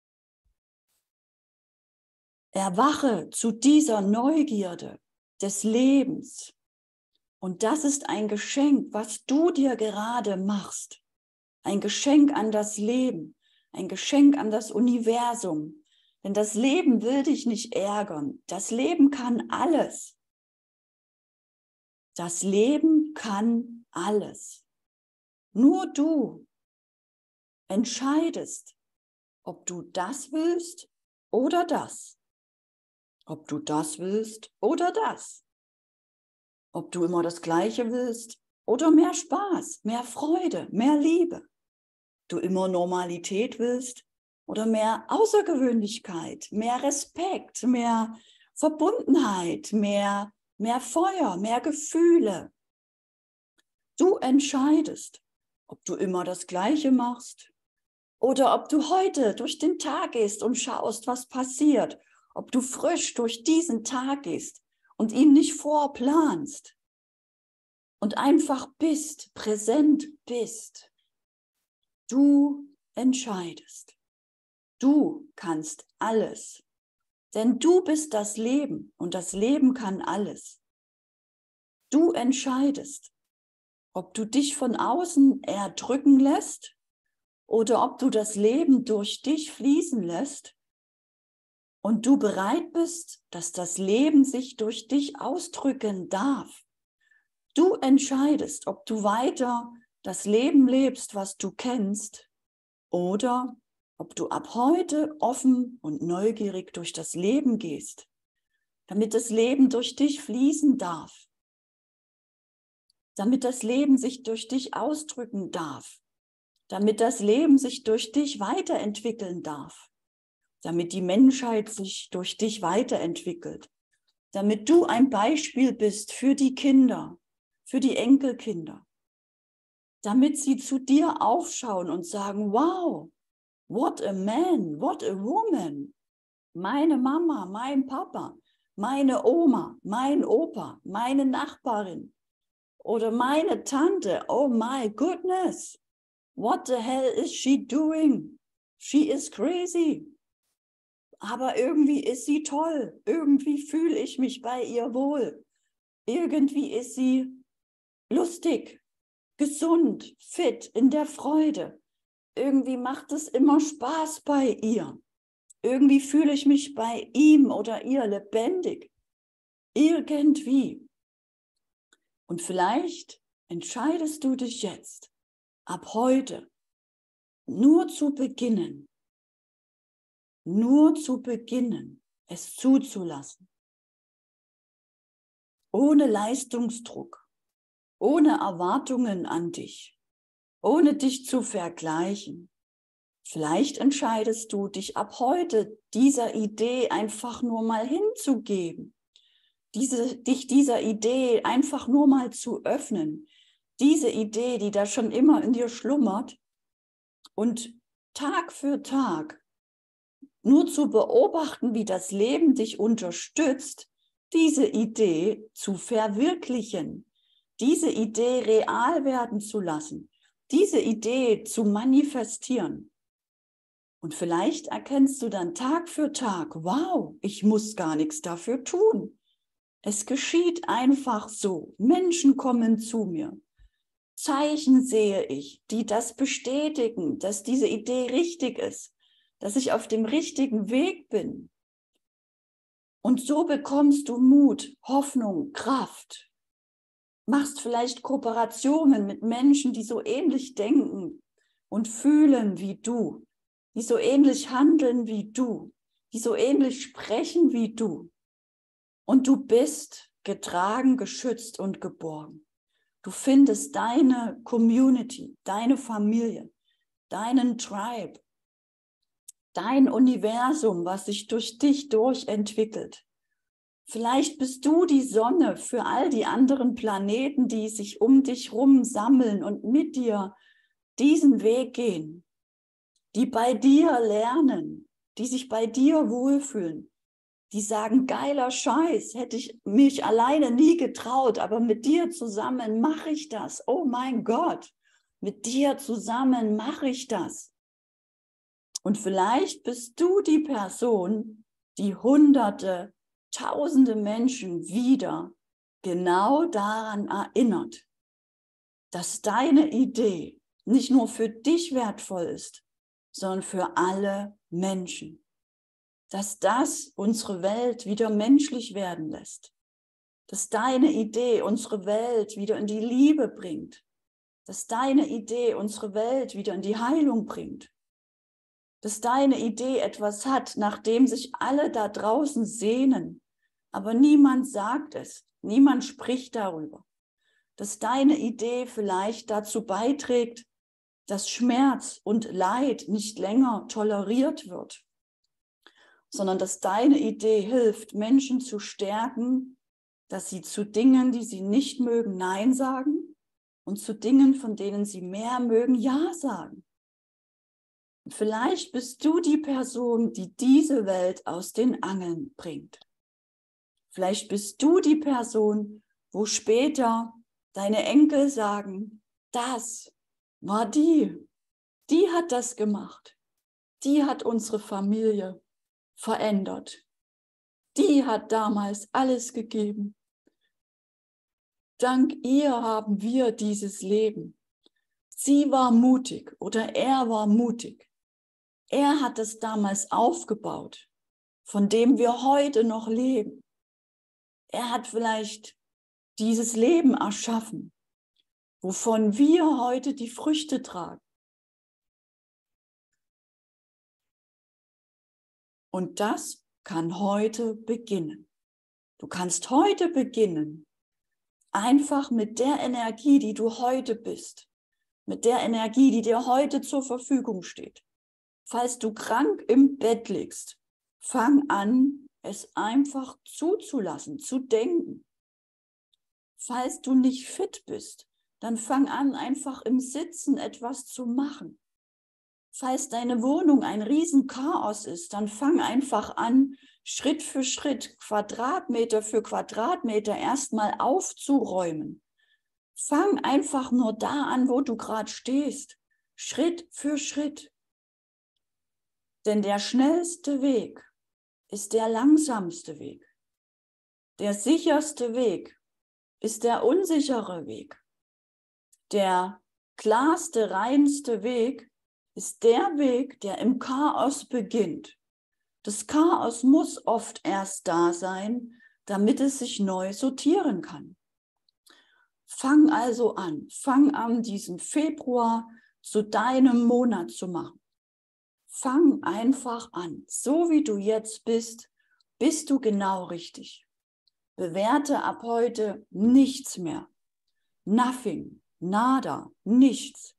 Erwache zu dieser Neugierde des Lebens. Und das ist ein Geschenk, was du dir gerade machst. Ein Geschenk an das Leben, ein Geschenk an das Universum. Denn das Leben will dich nicht ärgern. Das Leben kann alles. Das Leben kann alles. Nur du entscheidest, ob du das willst oder das. Ob du das willst oder das. Ob du immer das Gleiche willst oder mehr Spaß, mehr Freude, mehr Liebe. Du immer Normalität willst oder mehr Außergewöhnlichkeit, mehr Respekt, mehr Verbundenheit, mehr Feuer, mehr Gefühle. Du entscheidest, ob du immer das Gleiche machst oder ob du heute durch den Tag gehst und schaust, was passiert. Ob du frisch durch diesen Tag gehst und ihn nicht vorplanst und einfach bist, präsent bist. Du entscheidest. Du kannst alles. Denn du bist das Leben und das Leben kann alles. Du entscheidest, ob du dich von außen erdrücken lässt oder ob du das Leben durch dich fließen lässt und du bereit bist, dass das Leben sich durch dich ausdrücken darf. Du entscheidest, ob du weiter das Leben lebst, was du kennst, oder ob du ab heute offen und neugierig durch das Leben gehst, damit das Leben durch dich fließen darf, damit das Leben sich durch dich ausdrücken darf, damit das Leben sich durch dich weiterentwickeln darf, damit die Menschheit sich durch dich weiterentwickelt, damit du ein Beispiel bist für die Kinder, für die Enkelkinder, damit sie zu dir aufschauen und sagen, wow, what a man, what a woman, meine Mama, mein Papa, meine Oma, mein Opa, meine Nachbarin oder meine Tante, oh my goodness, what the hell is she doing? She is crazy. Aber irgendwie ist sie toll, irgendwie fühle ich mich bei ihr wohl, irgendwie ist sie lustig, gesund, fit, in der Freude. Irgendwie macht es immer Spaß bei ihr. Irgendwie fühle ich mich bei ihm oder ihr lebendig. Irgendwie. Und vielleicht entscheidest du dich jetzt, ab heute, nur zu beginnen, es zuzulassen. Ohne Leistungsdruck, ohne Erwartungen an dich, ohne dich zu vergleichen. Vielleicht entscheidest du dich ab heute dieser Idee einfach nur mal hinzugeben, dich dieser Idee einfach nur mal zu öffnen, diese Idee, die da schon immer in dir schlummert und Tag für Tag nur zu beobachten, wie das Leben dich unterstützt, diese Idee zu verwirklichen, diese Idee real werden zu lassen, diese Idee zu manifestieren. Und vielleicht erkennst du dann Tag für Tag, wow, ich muss gar nichts dafür tun. Es geschieht einfach so. Menschen kommen zu mir. Zeichen sehe ich, die das bestätigen, dass diese Idee richtig ist, dass ich auf dem richtigen Weg bin. Und so bekommst du Mut, Hoffnung, Kraft. Machst vielleicht Kooperationen mit Menschen, die so ähnlich denken und fühlen wie du, die so ähnlich handeln wie du, die so ähnlich sprechen wie du. Und du bist getragen, geschützt und geborgen. Du findest deine Community, deine Familie, deinen Tribe, dein Universum, was sich durch dich durchentwickelt. Vielleicht bist du die Sonne für all die anderen Planeten, die sich um dich rum sammeln und mit dir diesen Weg gehen, die bei dir lernen, die sich bei dir wohlfühlen, die sagen, geiler Scheiß, hätte ich mich alleine nie getraut, aber mit dir zusammen mache ich das. Oh mein Gott, mit dir zusammen mache ich das. Und vielleicht bist du die Person, die Hunderte, Tausende Menschen wieder genau daran erinnert, dass deine Idee nicht nur für dich wertvoll ist, sondern für alle Menschen. Dass das unsere Welt wieder menschlich werden lässt. Dass deine Idee unsere Welt wieder in die Liebe bringt. Dass deine Idee unsere Welt wieder in die Heilung bringt. Dass deine Idee etwas hat, nach dem sich alle da draußen sehnen, aber niemand sagt es, niemand spricht darüber. Dass deine Idee vielleicht dazu beiträgt, dass Schmerz und Leid nicht länger toleriert wird, sondern dass deine Idee hilft, Menschen zu stärken, dass sie zu Dingen, die sie nicht mögen, Nein sagen und zu Dingen, von denen sie mehr mögen, Ja sagen. Und vielleicht bist du die Person, die diese Welt aus den Angeln bringt. Vielleicht bist du die Person, wo später deine Enkel sagen, das war die hat das gemacht, die hat unsere Familie verändert. Die hat damals alles gegeben. Dank ihr haben wir dieses Leben. Sie war mutig oder er war mutig. Er hat es damals aufgebaut, von dem wir heute noch leben. Er hat vielleicht dieses Leben erschaffen, wovon wir heute die Früchte tragen. Und das kann heute beginnen. Du kannst heute beginnen, einfach mit der Energie, die du heute bist, mit der Energie, die dir heute zur Verfügung steht. Falls du krank im Bett liegst, fang an, es einfach zuzulassen, zu denken. Falls du nicht fit bist, dann fang an, einfach im Sitzen etwas zu machen. Falls deine Wohnung ein Riesenchaos ist, dann fang einfach an, Schritt für Schritt, Quadratmeter für Quadratmeter erstmal aufzuräumen. Fang einfach nur da an, wo du gerade stehst, Schritt für Schritt. Denn der schnellste Weg ist der langsamste Weg. Der sicherste Weg ist der unsichere Weg. Der klarste, reinste Weg ist der Weg, der im Chaos beginnt. Das Chaos muss oft erst da sein, damit es sich neu sortieren kann. Fang also an, diesen Februar zu deinem Monat zu machen. Fang einfach an. So wie du jetzt bist, bist du genau richtig. Bewerte ab heute nichts mehr. Nothing, nada, nichts.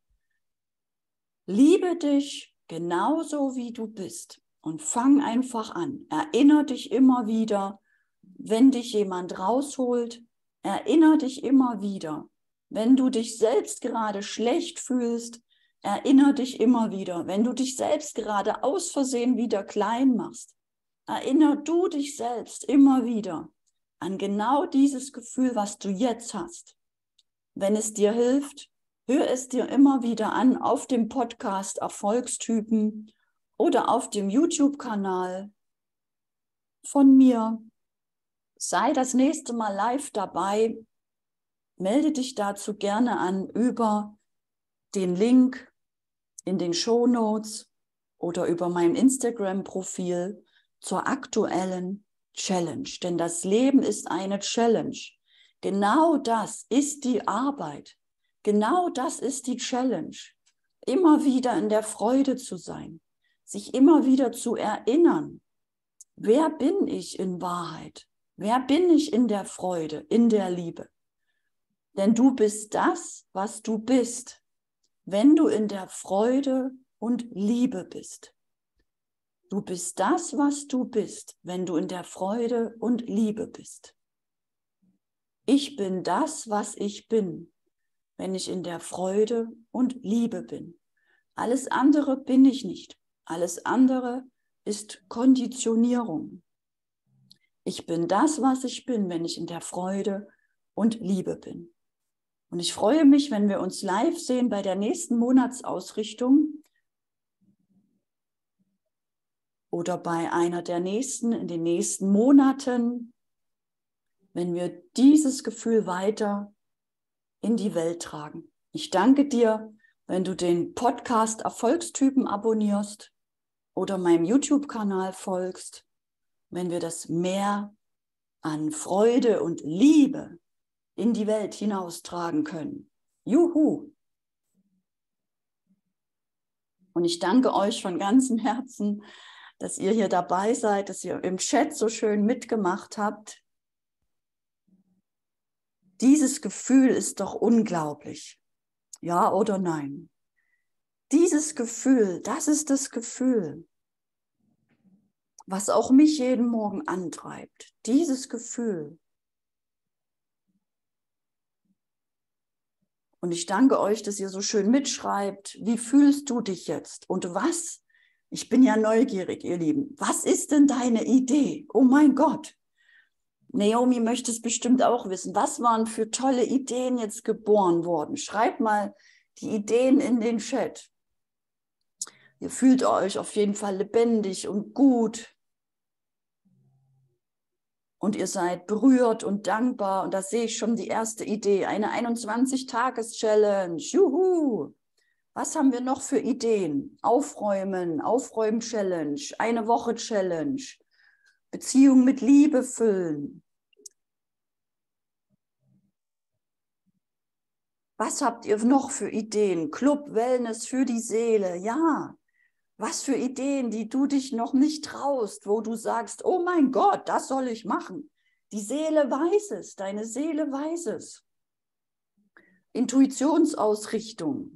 Liebe dich genauso wie du bist und fang einfach an. Erinnere dich immer wieder, wenn dich jemand rausholt. Erinnere dich immer wieder, wenn du dich selbst gerade schlecht fühlst. Erinnere dich immer wieder, wenn du dich selbst gerade aus Versehen wieder klein machst. Erinnere du dich selbst immer wieder an genau dieses Gefühl, was du jetzt hast. Wenn es dir hilft, hör es dir immer wieder an auf dem Podcast Erfolgstypen oder auf dem YouTube-Kanal von mir. Sei das nächste Mal live dabei. Melde dich dazu gerne an über den Link in den Shownotes oder über mein Instagram-Profil zur aktuellen Challenge. Denn das Leben ist eine Challenge. Genau das ist die Arbeit. Genau das ist die Challenge. Immer wieder in der Freude zu sein, sich immer wieder zu erinnern, wer bin ich in Wahrheit? Wer bin ich in der Freude, in der Liebe? Denn du bist das, was du bist, wenn du in der Freude und Liebe bist. Du bist das, was du bist, wenn du in der Freude und Liebe bist. Ich bin das, was ich bin, wenn ich in der Freude und Liebe bin. Alles andere bin ich nicht. Alles andere ist Konditionierung. Ich bin das, was ich bin, wenn ich in der Freude und Liebe bin. Und ich freue mich, wenn wir uns live sehen bei der nächsten Monatsausrichtung oder bei einer der nächsten, in den nächsten Monaten, wenn wir dieses Gefühl weiter in die Welt tragen. Ich danke dir, wenn du den Podcast Erfolgstypen abonnierst oder meinem YouTube-Kanal folgst, wenn wir das Meer an Freude und Liebe in die Welt hinaustragen können. Juhu! Und ich danke euch von ganzem Herzen, dass ihr hier dabei seid, dass ihr im Chat so schön mitgemacht habt. Dieses Gefühl ist doch unglaublich. Ja oder nein? Dieses Gefühl, das ist das Gefühl, was auch mich jeden Morgen antreibt. Dieses Gefühl. Und ich danke euch, dass ihr so schön mitschreibt. Wie fühlst du dich jetzt? Und was? Ich bin ja neugierig, ihr Lieben. Was ist denn deine Idee? Oh mein Gott. Naomi möchte es bestimmt auch wissen. Was waren für tolle Ideen jetzt geboren worden? Schreibt mal die Ideen in den Chat. Ihr fühlt euch auf jeden Fall lebendig und gut. Und ihr seid berührt und dankbar. Und da sehe ich schon die erste Idee. Eine 21-Tages-Challenge. Juhu! Was haben wir noch für Ideen? Aufräumen, Aufräumen-Challenge, eine Woche-Challenge, Beziehung mit Liebe füllen. Was habt ihr noch für Ideen? Club Wellness für die Seele. Ja. Was für Ideen, die du dich noch nicht traust, wo du sagst, oh mein Gott, das soll ich machen. Die Seele weiß es, deine Seele weiß es. Intuitionsausrichtung.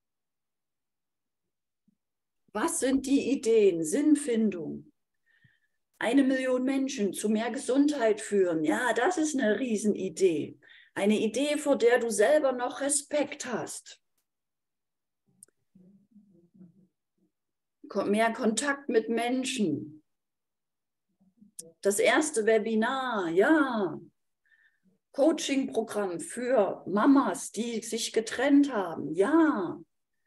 Was sind die Ideen? Sinnfindung. 1 Million Menschen zu mehr Gesundheit führen. Ja, das ist eine Riesenidee. Eine Idee, vor der du selber noch Respekt hast. Mehr Kontakt mit Menschen. Das erste Webinar, ja. Coaching-Programm für Mamas, die sich getrennt haben, ja.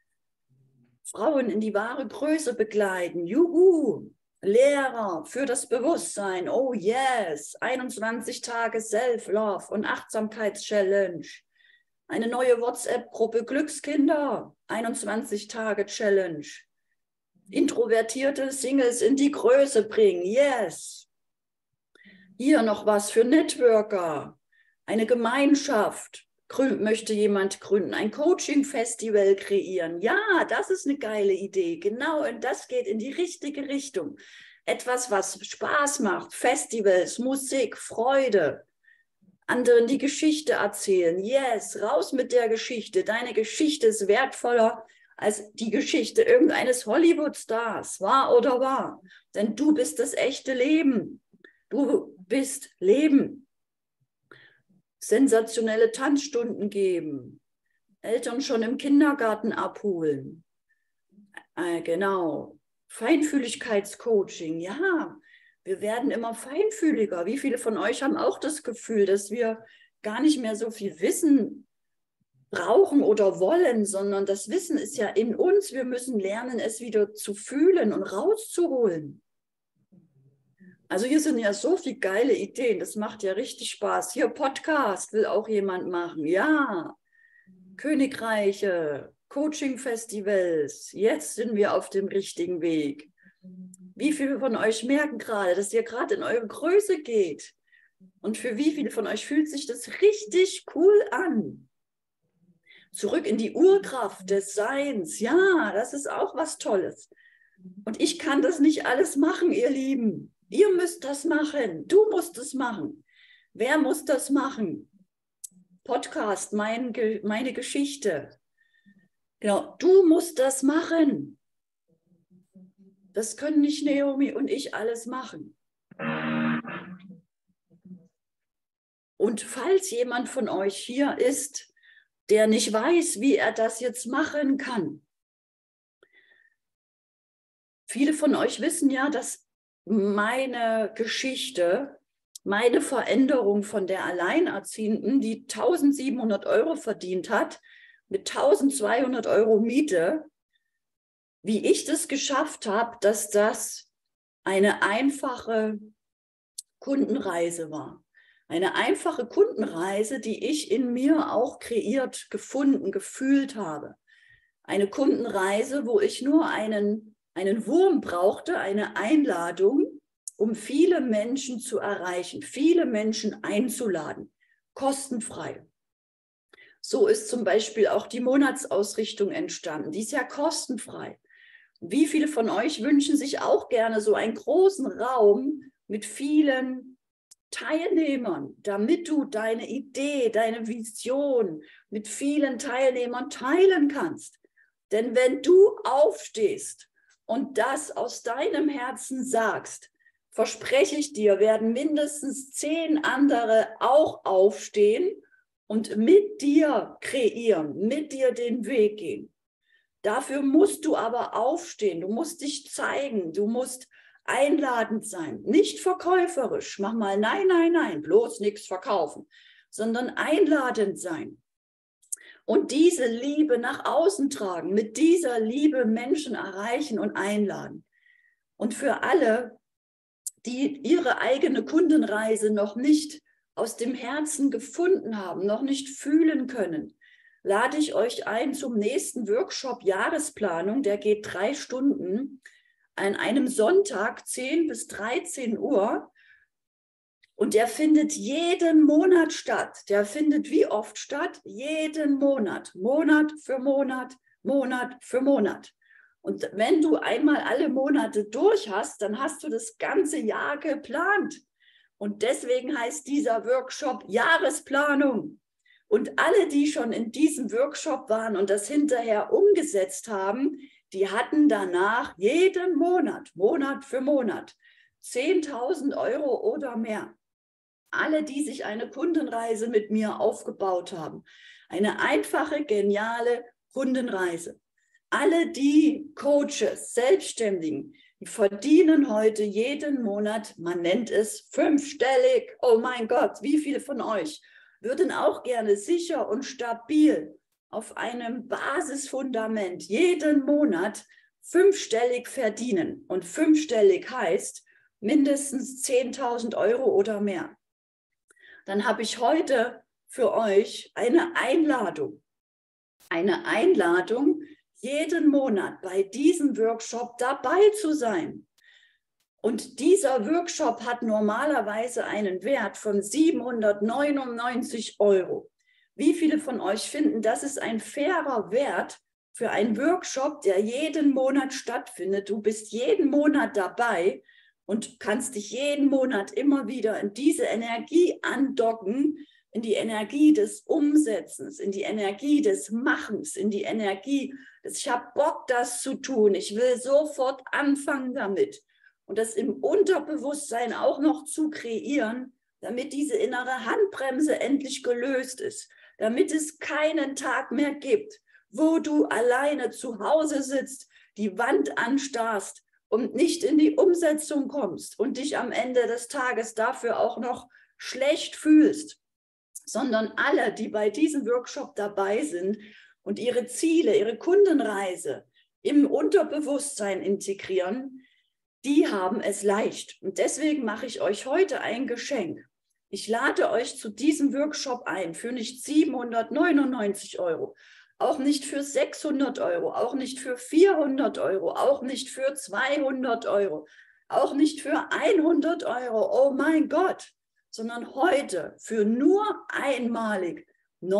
Frauen in die wahre Größe begleiten, juhu. Lehrer für das Bewusstsein, oh yes. 21 Tage Self-Love und Achtsamkeits-Challenge. Eine neue WhatsApp-Gruppe Glückskinder, 21 Tage Challenge. Introvertierte Singles in die Größe bringen, yes. Hier noch was für Networker, eine Gemeinschaft, möchte jemand gründen, ein Coaching-Festival kreieren. Ja, das ist eine geile Idee, genau, und das geht in die richtige Richtung. Etwas, was Spaß macht, Festivals, Musik, Freude, anderen die Geschichte erzählen, yes, raus mit der Geschichte, deine Geschichte ist wertvoller als die Geschichte irgendeines Hollywood-Stars, wahr oder wahr? Denn du bist das echte Leben. Du bist Leben. Sensationelle Tanzstunden geben. Eltern schon im Kindergarten abholen. Genau. Feinfühligkeitscoaching. Ja, wir werden immer feinfühliger. Wie viele von euch haben auch das Gefühl, dass wir gar nicht mehr so viel Wissen brauchen oder wollen, sondern das Wissen ist ja in uns. Wir müssen lernen, es wieder zu fühlen und rauszuholen. Also hier sind ja so viele geile Ideen. Das macht ja richtig Spaß. Hier Podcast will auch jemand machen. Ja, Königreiche, Coaching-Festivals. Jetzt sind wir auf dem richtigen Weg. Wie viele von euch merken gerade, dass ihr gerade in eure Größe geht? Und für wie viele von euch fühlt sich das richtig cool an? Zurück in die Urkraft des Seins. Ja, das ist auch was Tolles. Und ich kann das nicht alles machen, ihr Lieben. Ihr müsst das machen. Du musst es machen. Wer muss das machen? Podcast, meine Geschichte. Genau, du musst das machen. Das können nicht Naomi und ich alles machen. Und falls jemand von euch hier ist der nicht weiß, wie er das jetzt machen kann. Viele von euch wissen ja, dass meine Geschichte, meine Veränderung von der Alleinerziehenden, die 1.700 € verdient hat, mit 1.200 € Miete, wie ich das geschafft habe, dass das eine einfache Kundenreise war. Eine einfache Kundenreise, die ich in mir auch kreiert, gefunden, gefühlt habe. Eine Kundenreise, wo ich nur einen Wurm brauchte, eine Einladung, um viele Menschen zu erreichen, viele Menschen einzuladen, kostenfrei. So ist zum Beispiel auch die Monatsausrichtung entstanden. Die ist ja kostenfrei. Wie viele von euch wünschen sich auch gerne so einen großen Raum mit vielen Teilnehmern, damit du deine Idee, deine Vision mit vielen Teilnehmern teilen kannst? Denn wenn du aufstehst und das aus deinem Herzen sagst, verspreche ich dir, werden mindestens 10 andere auch aufstehen und mit dir kreieren, mit dir den Weg gehen. Dafür musst du aber aufstehen, du musst dich zeigen, du musst einladend sein, nicht verkäuferisch, mach mal nein, nein, nein, bloß nichts verkaufen, sondern einladend sein. Und diese Liebe nach außen tragen, mit dieser Liebe Menschen erreichen und einladen. Und für alle, die ihre eigene Kundenreise noch nicht aus dem Herzen gefunden haben, noch nicht fühlen können, lade ich euch ein zum nächsten Workshop Jahresplanung. Der geht 3 Stunden an einem Sonntag, 10 bis 13 Uhr. Und der findet jeden Monat statt. Der findet wie oft statt? Jeden Monat. Monat für Monat, Monat für Monat. Und wenn du einmal alle Monate durch hast, dann hast du das ganze Jahr geplant. Und deswegen heißt dieser Workshop Jahresplanung. Und alle, die schon in diesem Workshop waren und das hinterher umgesetzt haben, die hatten danach jeden Monat, Monat für Monat, 10.000 € oder mehr. Alle, die sich eine Kundenreise mit mir aufgebaut haben. Eine einfache, geniale Kundenreise. Alle die Coaches, Selbstständigen, die verdienen heute jeden Monat, man nennt es 5-stellig. Oh mein Gott, wie viele von euch würden auch gerne sicher und stabil auf einem Basisfundament jeden Monat 5-stellig verdienen? Und 5-stellig heißt mindestens 10.000 € oder mehr. Dann habe ich heute für euch eine Einladung. Eine Einladung, jeden Monat bei diesem Workshop dabei zu sein. Und dieser Workshop hat normalerweise einen Wert von 799 €. Wie viele von euch finden, das ist ein fairer Wert für einen Workshop, der jeden Monat stattfindet? Du bist jeden Monat dabei und kannst dich jeden Monat immer wieder in diese Energie andocken, in die Energie des Umsetzens, in die Energie des Machens, in die Energie des ich habe Bock, das zu tun, ich will sofort anfangen damit. Und das im Unterbewusstsein auch noch zu kreieren, damit diese innere Handbremse endlich gelöst ist, damit es keinen Tag mehr gibt, wo du alleine zu Hause sitzt, die Wand anstarrst und nicht in die Umsetzung kommst und dich am Ende des Tages dafür auch noch schlecht fühlst, sondern alle, die bei diesem Workshop dabei sind und ihre Ziele, ihre Kundenreise im Unterbewusstsein integrieren, die haben es leicht. Und deswegen mache ich euch heute ein Geschenk. Ich lade euch zu diesem Workshop ein für nicht 799 €, auch nicht für 600 €, auch nicht für 400 €, auch nicht für 200 €, auch nicht für 100 €, oh mein Gott, sondern heute für nur einmalig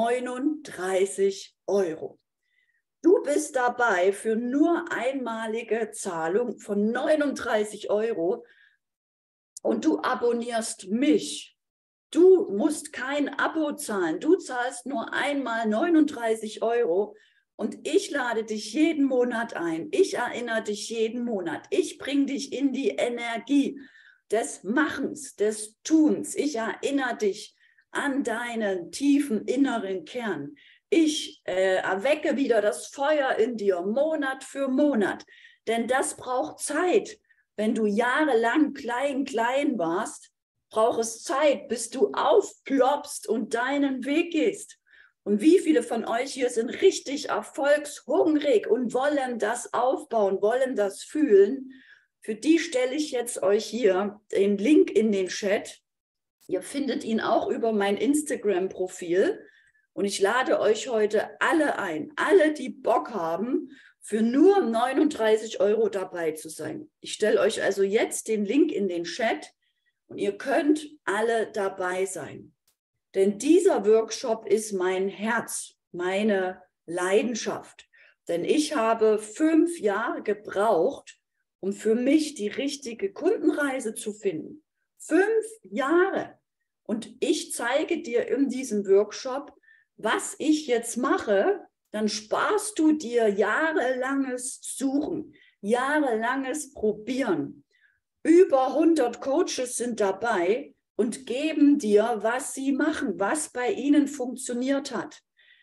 39 €. Du bist dabei für nur einmalige Zahlung von 39 € und du abonnierst mich. Du musst kein Abo zahlen, du zahlst nur einmal 39 € und ich lade dich jeden Monat ein. Ich erinnere dich jeden Monat. Ich bringe dich in die Energie des Machens, des Tuns. Ich erinnere dich an deinen tiefen inneren Kern. Ich erwecke wieder das Feuer in dir, Monat für Monat. Denn das braucht Zeit. Wenn du jahrelang klein warst, braucht es Zeit, bis du aufploppst und deinen Weg gehst. Und wie viele von euch hier sind richtig erfolgshungrig und wollen das aufbauen, wollen das fühlen? Für die stelle ich jetzt euch hier den Link in den Chat. Ihr findet ihn auch über mein Instagram-Profil. Und ich lade euch heute alle ein, alle, die Bock haben, für nur 39 € dabei zu sein. Ich stelle euch also jetzt den Link in den Chat und ihr könnt alle dabei sein. Denn dieser Workshop ist mein Herz, meine Leidenschaft. Denn ich habe 5 Jahre gebraucht, um für mich die richtige Kundenreise zu finden. 5 Jahre. Und ich zeige dir in diesem Workshop, was ich jetzt mache, dann sparst du dir jahrelanges Suchen, jahrelanges Probieren. Über 100 Coaches sind dabei und geben dir, was sie machen, was bei ihnen funktioniert hat.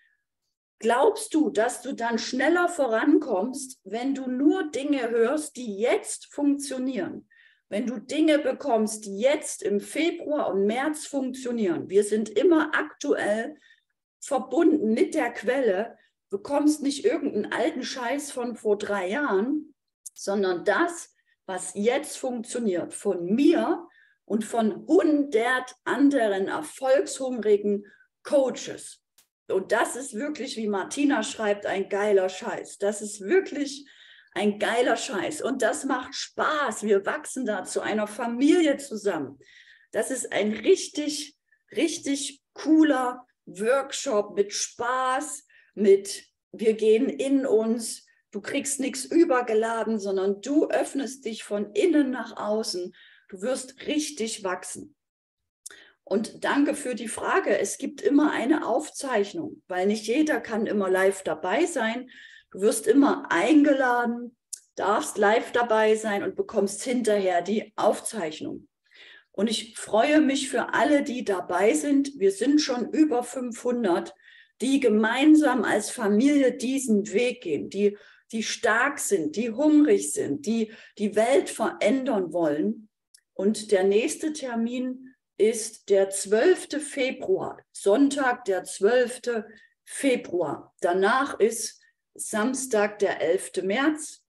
Glaubst du, dass du dann schneller vorankommst, wenn du nur Dinge hörst, die jetzt funktionieren? Wenn du Dinge bekommst, die jetzt im Februar und März funktionieren? Wir sind immer aktuell verbunden mit der Quelle. Du bekommst nicht irgendeinen alten Scheiß von vor 3 Jahren, sondern das, was jetzt funktioniert, von mir und von 100 anderen erfolgshungrigen Coaches. Und das ist wirklich, wie Martina schreibt, ein geiler Scheiß. Das ist wirklich ein geiler Scheiß. Und das macht Spaß. Wir wachsen da zu einer Familie zusammen. Das ist ein richtig, richtig cooler Workshop mit Spaß, mit wir gehen in uns. Du kriegst nichts übergeladen, sondern du öffnest dich von innen nach außen. Du wirst richtig wachsen. Und danke für die Frage. Es gibt immer eine Aufzeichnung, weil nicht jeder kann immer live dabei sein. Du wirst immer eingeladen, darfst live dabei sein und bekommst hinterher die Aufzeichnung. Und ich freue mich für alle, die dabei sind. Wir sind schon über 500, die gemeinsam als Familie diesen Weg gehen, die stark sind, die hungrig sind, die die Welt verändern wollen. Und der nächste Termin ist der 12. Februar, Sonntag, der 12. Februar. Danach ist Samstag, der 11. März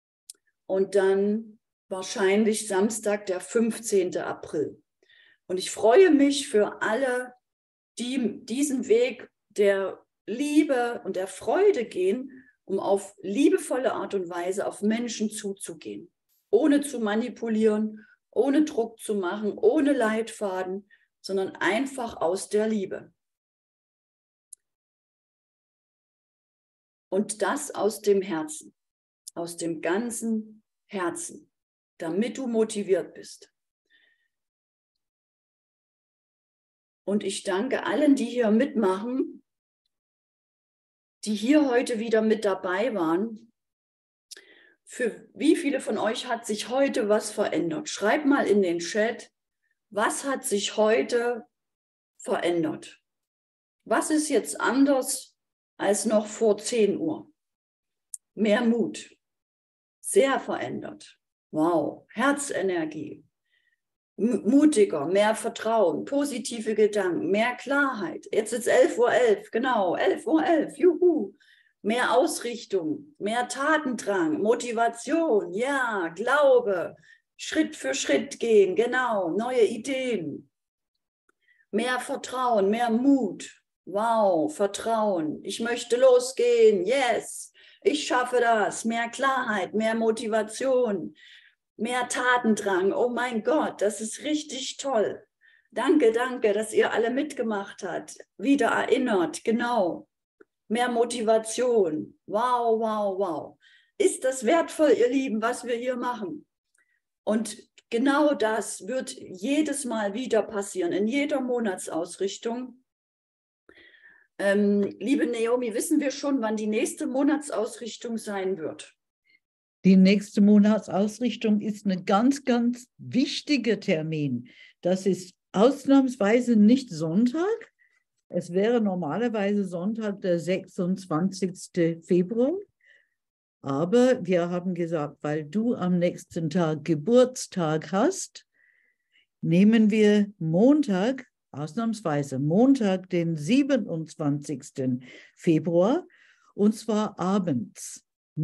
und dann wahrscheinlich Samstag, der 15. April. Und ich freue mich für alle, die diesen Weg der Liebe und der Freude gehen, um auf liebevolle Art und Weise auf Menschen zuzugehen, ohne zu manipulieren, ohne Druck zu machen, ohne Leitfaden, sondern einfach aus der Liebe. Und das aus dem Herzen, aus dem ganzen Herzen, damit du motiviert bist. Und ich danke allen, die hier mitmachen, die hier heute wieder mit dabei waren. Für wie viele von euch hat sich heute was verändert? Schreib mal in den Chat, was hat sich heute verändert? Was ist jetzt anders als noch vor 10 Uhr? Mehr Mut, sehr verändert. Wow, Herzenergie, mutiger, mehr Vertrauen, positive Gedanken, mehr Klarheit. Jetzt ist 11:11 Uhr, genau, 11:11 Uhr, juhu. Mehr Ausrichtung, mehr Tatendrang, Motivation, ja, Glaube, Schritt für Schritt gehen, genau, neue Ideen. Mehr Vertrauen, mehr Mut, wow, Vertrauen, ich möchte losgehen, yes, ich schaffe das, mehr Klarheit, mehr Motivation, mehr Tatendrang, oh mein Gott, das ist richtig toll. Danke, danke, dass ihr alle mitgemacht habt, wieder erinnert, genau. Mehr Motivation. Wow, wow, wow. Ist das wertvoll, ihr Lieben, was wir hier machen? Und genau das wird jedes Mal wieder passieren, in jeder Monatsausrichtung. Liebe Naomi, wissen wir schon, wann die nächste Monatsausrichtung sein wird? Die nächste Monatsausrichtung ist ein ganz, ganz wichtiger Termin. Das ist ausnahmsweise nicht Sonntag, Es wäre normalerweise Sonntag, der 26. Februar. Aber wir haben gesagt, weil du am nächsten Tag Geburtstag hast, nehmen wir Montag, ausnahmsweise Montag, den 27. Februar, und zwar abends,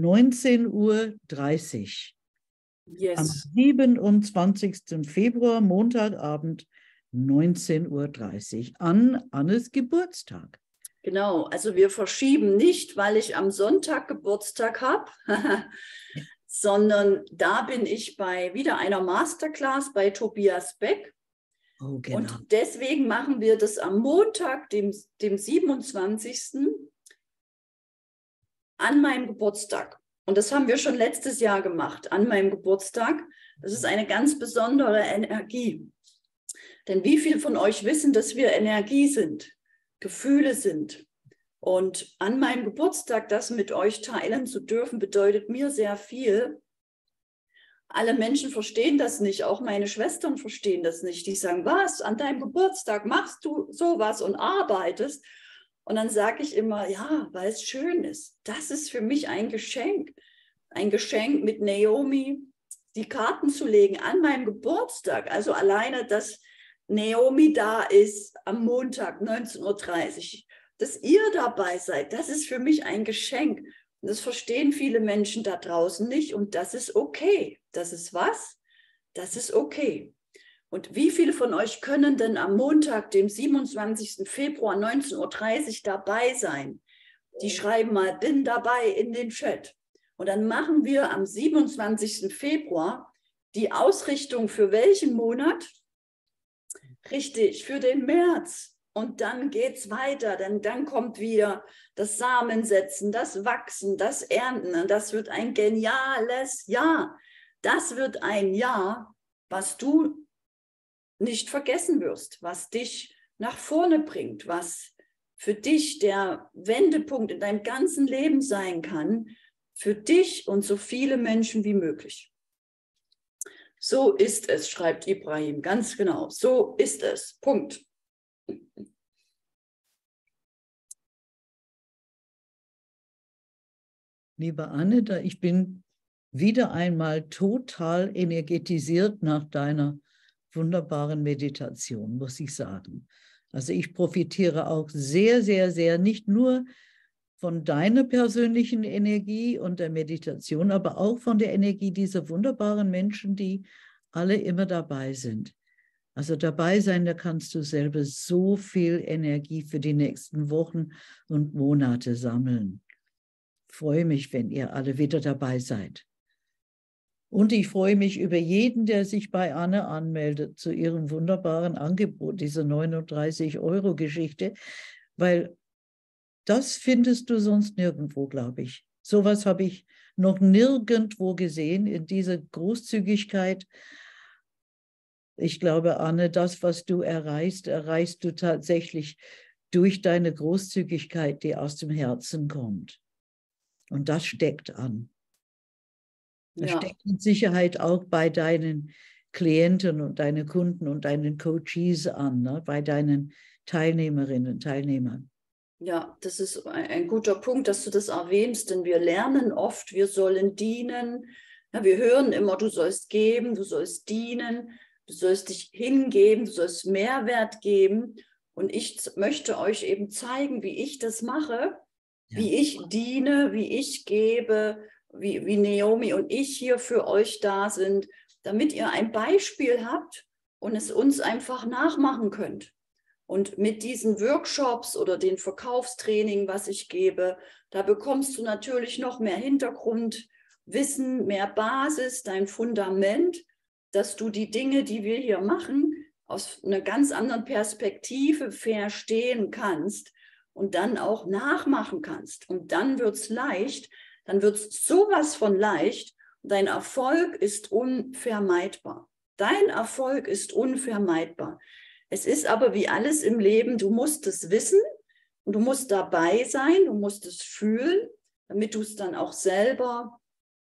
19:30 Uhr. Yes. Am 27. Februar, Montagabend, 19:30 Uhr, an Annes Geburtstag. Genau, also wir verschieben nicht, weil ich am Sonntag Geburtstag habe, sondern da bin ich bei wieder einer Masterclass bei Tobias Beck. Oh, genau. Und deswegen machen wir das am Montag, dem 27. an meinem Geburtstag. Und das haben wir schon letztes Jahr gemacht, an meinem Geburtstag. Das ist eine ganz besondere Energie. Denn wie viele von euch wissen, dass wir Energie sind, Gefühle sind? Und an meinem Geburtstag das mit euch teilen zu dürfen, bedeutet mir sehr viel. Alle Menschen verstehen das nicht, auch meine Schwestern verstehen das nicht. Die sagen, was, an deinem Geburtstag machst du sowas und arbeitest? Und dann sage ich immer, ja, weil es schön ist. Das ist für mich ein Geschenk mit Naomi, die Karten zu legen an meinem Geburtstag. Also alleine, dass Naomi da ist am Montag 19:30 Uhr, dass ihr dabei seid, das ist für mich ein Geschenk. Und das verstehen viele Menschen da draußen nicht. Und das ist okay. Das ist was? Das ist okay. Und wie viele von euch können denn am Montag, dem 27. Februar 19:30 Uhr dabei sein? Die schreiben mal, bin dabei in den Chat. Und dann machen wir am 27. Februar die Ausrichtung für welchen Monat? Richtig, für den März. Und dann geht es weiter, denn dann kommt wieder das Samensetzen, das Wachsen, das Ernten. Und das wird ein geniales Jahr. Das wird ein Jahr, was du nicht vergessen wirst, was dich nach vorne bringt, was für dich der Wendepunkt in deinem ganzen Leben sein kann, für dich und so viele Menschen wie möglich. So ist es, schreibt Ibrahim, ganz genau. So ist es. Punkt. Liebe Anne, ich bin wieder einmal total energetisiert nach deiner wunderbaren Meditation, muss ich sagen. Also ich profitiere auch sehr, sehr, sehr, nicht nur von deiner persönlichen Energie und der Meditation, aber auch von der Energie dieser wunderbaren Menschen, die alle immer dabei sind. Also dabei sein, da kannst du selber so viel Energie für die nächsten Wochen und Monate sammeln. Ich freue mich, wenn ihr alle wieder dabei seid. Und ich freue mich über jeden, der sich bei Anne anmeldet zu ihrem wunderbaren Angebot, diese 39-Euro-Geschichte, weil das findest du sonst nirgendwo, glaube ich. Sowas habe ich noch nirgendwo gesehen in dieser Großzügigkeit. Ich glaube, Anne, das, was du erreichst du tatsächlich durch deine Großzügigkeit, die aus dem Herzen kommt. Und das steckt an. Das steckt mit Sicherheit auch bei deinen Klienten und deinen Kunden und deinen Coaches an, ne? Bei deinen Teilnehmerinnen und Teilnehmern. Ja, das ist ein guter Punkt, dass du das erwähnst, denn wir lernen oft, wir sollen dienen. Ja, wir hören immer, du sollst geben, du sollst dienen, du sollst dich hingeben, du sollst Mehrwert geben. Und ich möchte euch eben zeigen, wie ich das mache, wie ich diene, wie ich gebe, wie Naomi und ich hier für euch da sind, damit ihr ein Beispiel habt und es uns einfach nachmachen könnt. Und mit diesen Workshops oder den Verkaufstraining, was ich gebe, da bekommst du natürlich noch mehr Hintergrundwissen, mehr Basis, dein Fundament, dass du die Dinge, die wir hier machen, aus einer ganz anderen Perspektive verstehen kannst und dann auch nachmachen kannst. Und dann wird es leicht, dann wird es sowas von leicht. Dein Erfolg ist unvermeidbar. Dein Erfolg ist unvermeidbar. Es ist aber wie alles im Leben, du musst es wissen und du musst dabei sein, du musst es fühlen, damit du es dann auch selber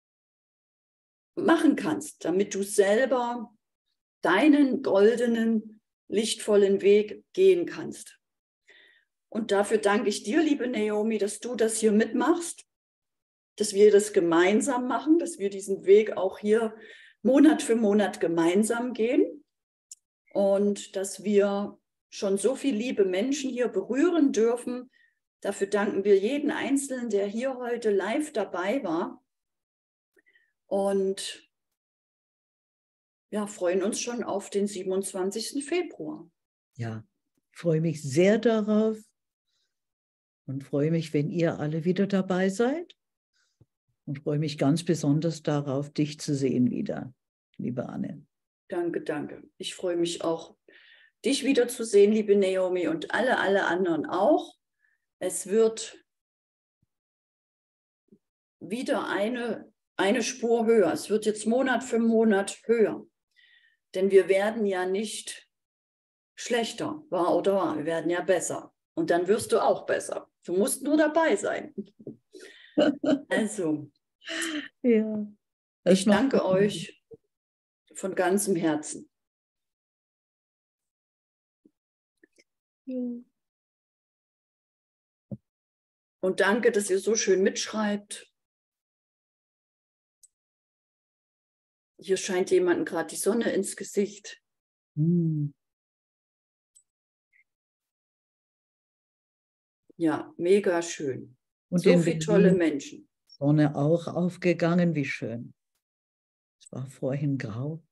machen kannst, damit du selber deinen goldenen, lichtvollen Weg gehen kannst. Und dafür danke ich dir, liebe Naomi, dass du das hier mitmachst, dass wir das gemeinsam machen, dass wir diesen Weg auch hier Monat für Monat gemeinsam gehen und dass wir schon so viele liebe Menschen hier berühren dürfen. Dafür danken wir jeden Einzelnen, der hier heute live dabei war und ja, freuen uns schon auf den 27. Februar. Ja, ich freue mich sehr darauf und freue mich, wenn ihr alle wieder dabei seid. Und freue mich ganz besonders darauf, dich zu sehen wieder, liebe Anne. Danke, danke. Ich freue mich auch, dich wiederzusehen, liebe Naomi, und alle anderen auch. Es wird wieder eine Spur höher. Es wird jetzt Monat für Monat höher. Denn wir werden ja nicht schlechter, wahr oder wahr. Wir werden ja besser. Und dann wirst du auch besser. Du musst nur dabei sein. Also, ja, ich danke euch von ganzem Herzen. Ja. Und danke, dass ihr so schön mitschreibt. Hier scheint jemandem gerade die Sonne ins Gesicht. Ja, mega schön. Und so viele tolle Menschen. Sonne auch aufgegangen, wie schön. Es war vorhin grau.